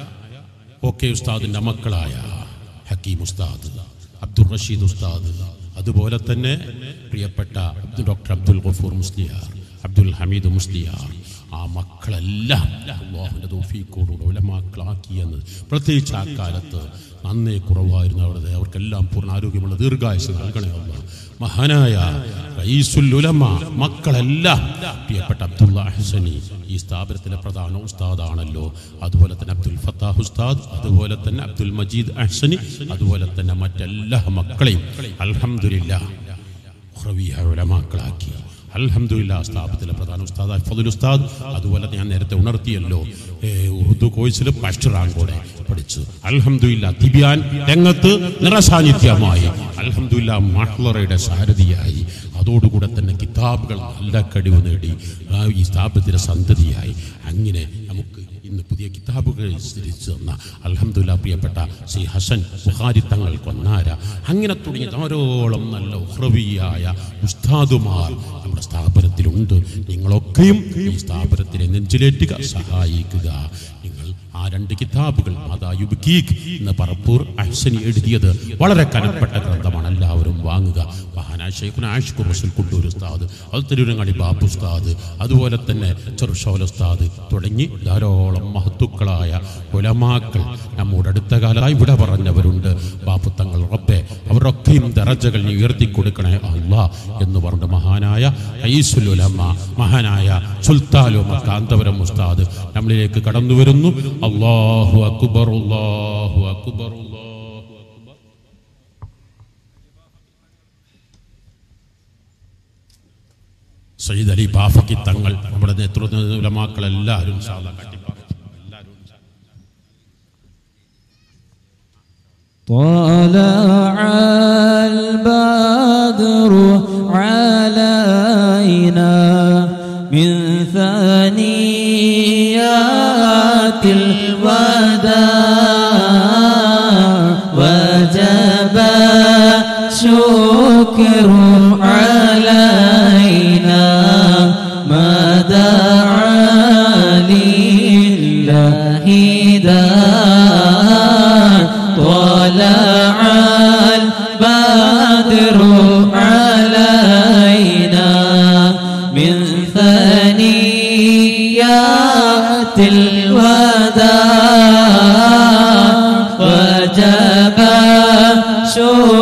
ഓക്കെ ഉസ്താദിൻ്റെ മക്കളായ ഹക്കീം ഉസ്താദ്, അബ്ദുൾ റഷീദ് ഉസ്താദ്, അതുപോലെ തന്നെ പ്രിയപ്പെട്ട ഡോക്ടർ അബ്ദുൽ ഗഫൂർ മുസ്ലിയാർ, അബ്ദുൽ ഹമീദ് മുസ്ലിയാർ, ആ മക്കളെല്ലാം അല്ലാഹുവിൻ്റെ തൗഫീഖോടുകൂടി ഉലമാക്കളാക്കിയെന്ന് പ്രത്യേകിച്ച് ആ കാലത്ത് നന്നേ കുറവായിരുന്നു. അവരുടെ അവർക്കെല്ലാം പൂർണ്ണ ആരോഗ്യമുള്ള ദീർഘായുസ്സ് നൽകണേ അല്ലാഹ്. മഹാനായ റഈസുൽ ഉലമ മക്കളെല്ലാം പ്രിയപ്പെട്ട അബ്ദുള്ള അഹ്സനി ഈ സ്ഥാപനത്തിലെ പ്രധാന ഉസ്താദാണല്ലോ. അതുപോലെ തന്നെ അബ്ദുൽ ഫത്താഹ് ഉസ്താദ്, അതുപോലെ തന്നെ അബ്ദുൽ മജീദ് അഹ്സനി, അതുപോലെ തന്നെ മറ്റെല്ലാ മക്കളെയും അൽഹംദുലില്ലാഹ് ഉഖ്റവിയായ ഉലമാക്കളാക്കി. അൽഹംദുലില്ലാഹ് സ്ഥാപനത്തിലെ പ്രധാന ഉസ്താദ് ഫദുൽ ഉസ്താദ്, അതുപോലെ ഞാൻ നേരത്തെ ഉണർത്തിയല്ലോ ഉറുദു കോഴ്സിൽ ഫസ്റ്റ് റാങ്കോടെ പഠിച്ചു. അൽഹംദുലില്ലാഹ് തിബിയാൻ രംഗത്ത് നിറസാന്നിധ്യമായി. അൽഹംദുലില്ലാഹ് മഹ്ളറയുടെ സാരഥിയായി. അതോടുകൂടെ തന്നെ കിതാബുകൾ നല്ല കഴിവ് നേടി ഈ സ്ഥാപനത്തിൻ്റെ സന്തതിയായി. അങ്ങനെ നമുക്ക് ഇന്ന് പുതിയ കിതാബുകൾ സ്ഥിരിച്ചു തന്ന അൽഹംദുലില്ലാഹ് പ്രിയപ്പെട്ട ശ്രീ ഹസൻ ബുഖാരി തങ്ങൾ കൊന്നാര, അങ്ങനെ തുടങ്ങിയ ധാരാളം നല്ല ഉഖ്റവിയായ ഉസ്താദുമാർ നമ്മുടെ സ്ഥാപനത്തിലുണ്ട്. നിങ്ങളൊക്കെയും ഈ സ്ഥാപനത്തിനെ നെഞ്ചിലേറ്റുക, സഹായിക്കുക. നിങ്ങൾ ആ രണ്ട് കിതാബുകൾ മാതായുബ്കീക് എന്ന പറപ്പൂർ അഹ്സനി എഴുതിയത് വളരെ കനപ്പെട്ട ഗ്രന്ഥമാണ്, എല്ലാവരും വാങ്ങുക. മഹാനായ ശൈഖുനാ ആഷിഖുർ റസൂൽ കുണ്ടൂർ ഉസ്താദ്, അത് തിരുവരങ്ങാടി ബാബു ഉസ്താദ്, അതുപോലെ തന്നെ ചെറുഷോല ഉസ്താദ് തുടങ്ങി ധാരാളം മഹത്തുക്കളായ ഉലമാക്കൾ നമ്മുടെ അടുത്ത കാലത്തായി ഇവിടെ പറഞ്ഞവരുണ്ട്. ബാപ്പുത്തങ്ങൾ റബ്ബെ അവരൊക്കെയും ദറജകൾ ഉയർത്തി കൊടുക്കണേ അല്ലാഹ് എന്ന് പറഞ്ഞ മഹാനായ റഈസുൽ ഉലമ മഹാനായ സുൽത്താനുലമ കാന്തപുരം ഉസ്താദ് നമ്മളിലേക്ക് കടന്നു വരുന്നു. അല്ലാഹു അക്ബർ, അല്ലാഹു അക്ബർ, അല്ലാഹു അക്ബർ. സയ്യിദ് അലി ബാഫക്കി തങ്ങൾ നമ്മുടെ നേതൃത്വ ഉലമാക്കളെല്ലാവരും طلع البدر علينا من ثنيات الوداع وجب الشكر علينا ما دعا لله داع طلع شكر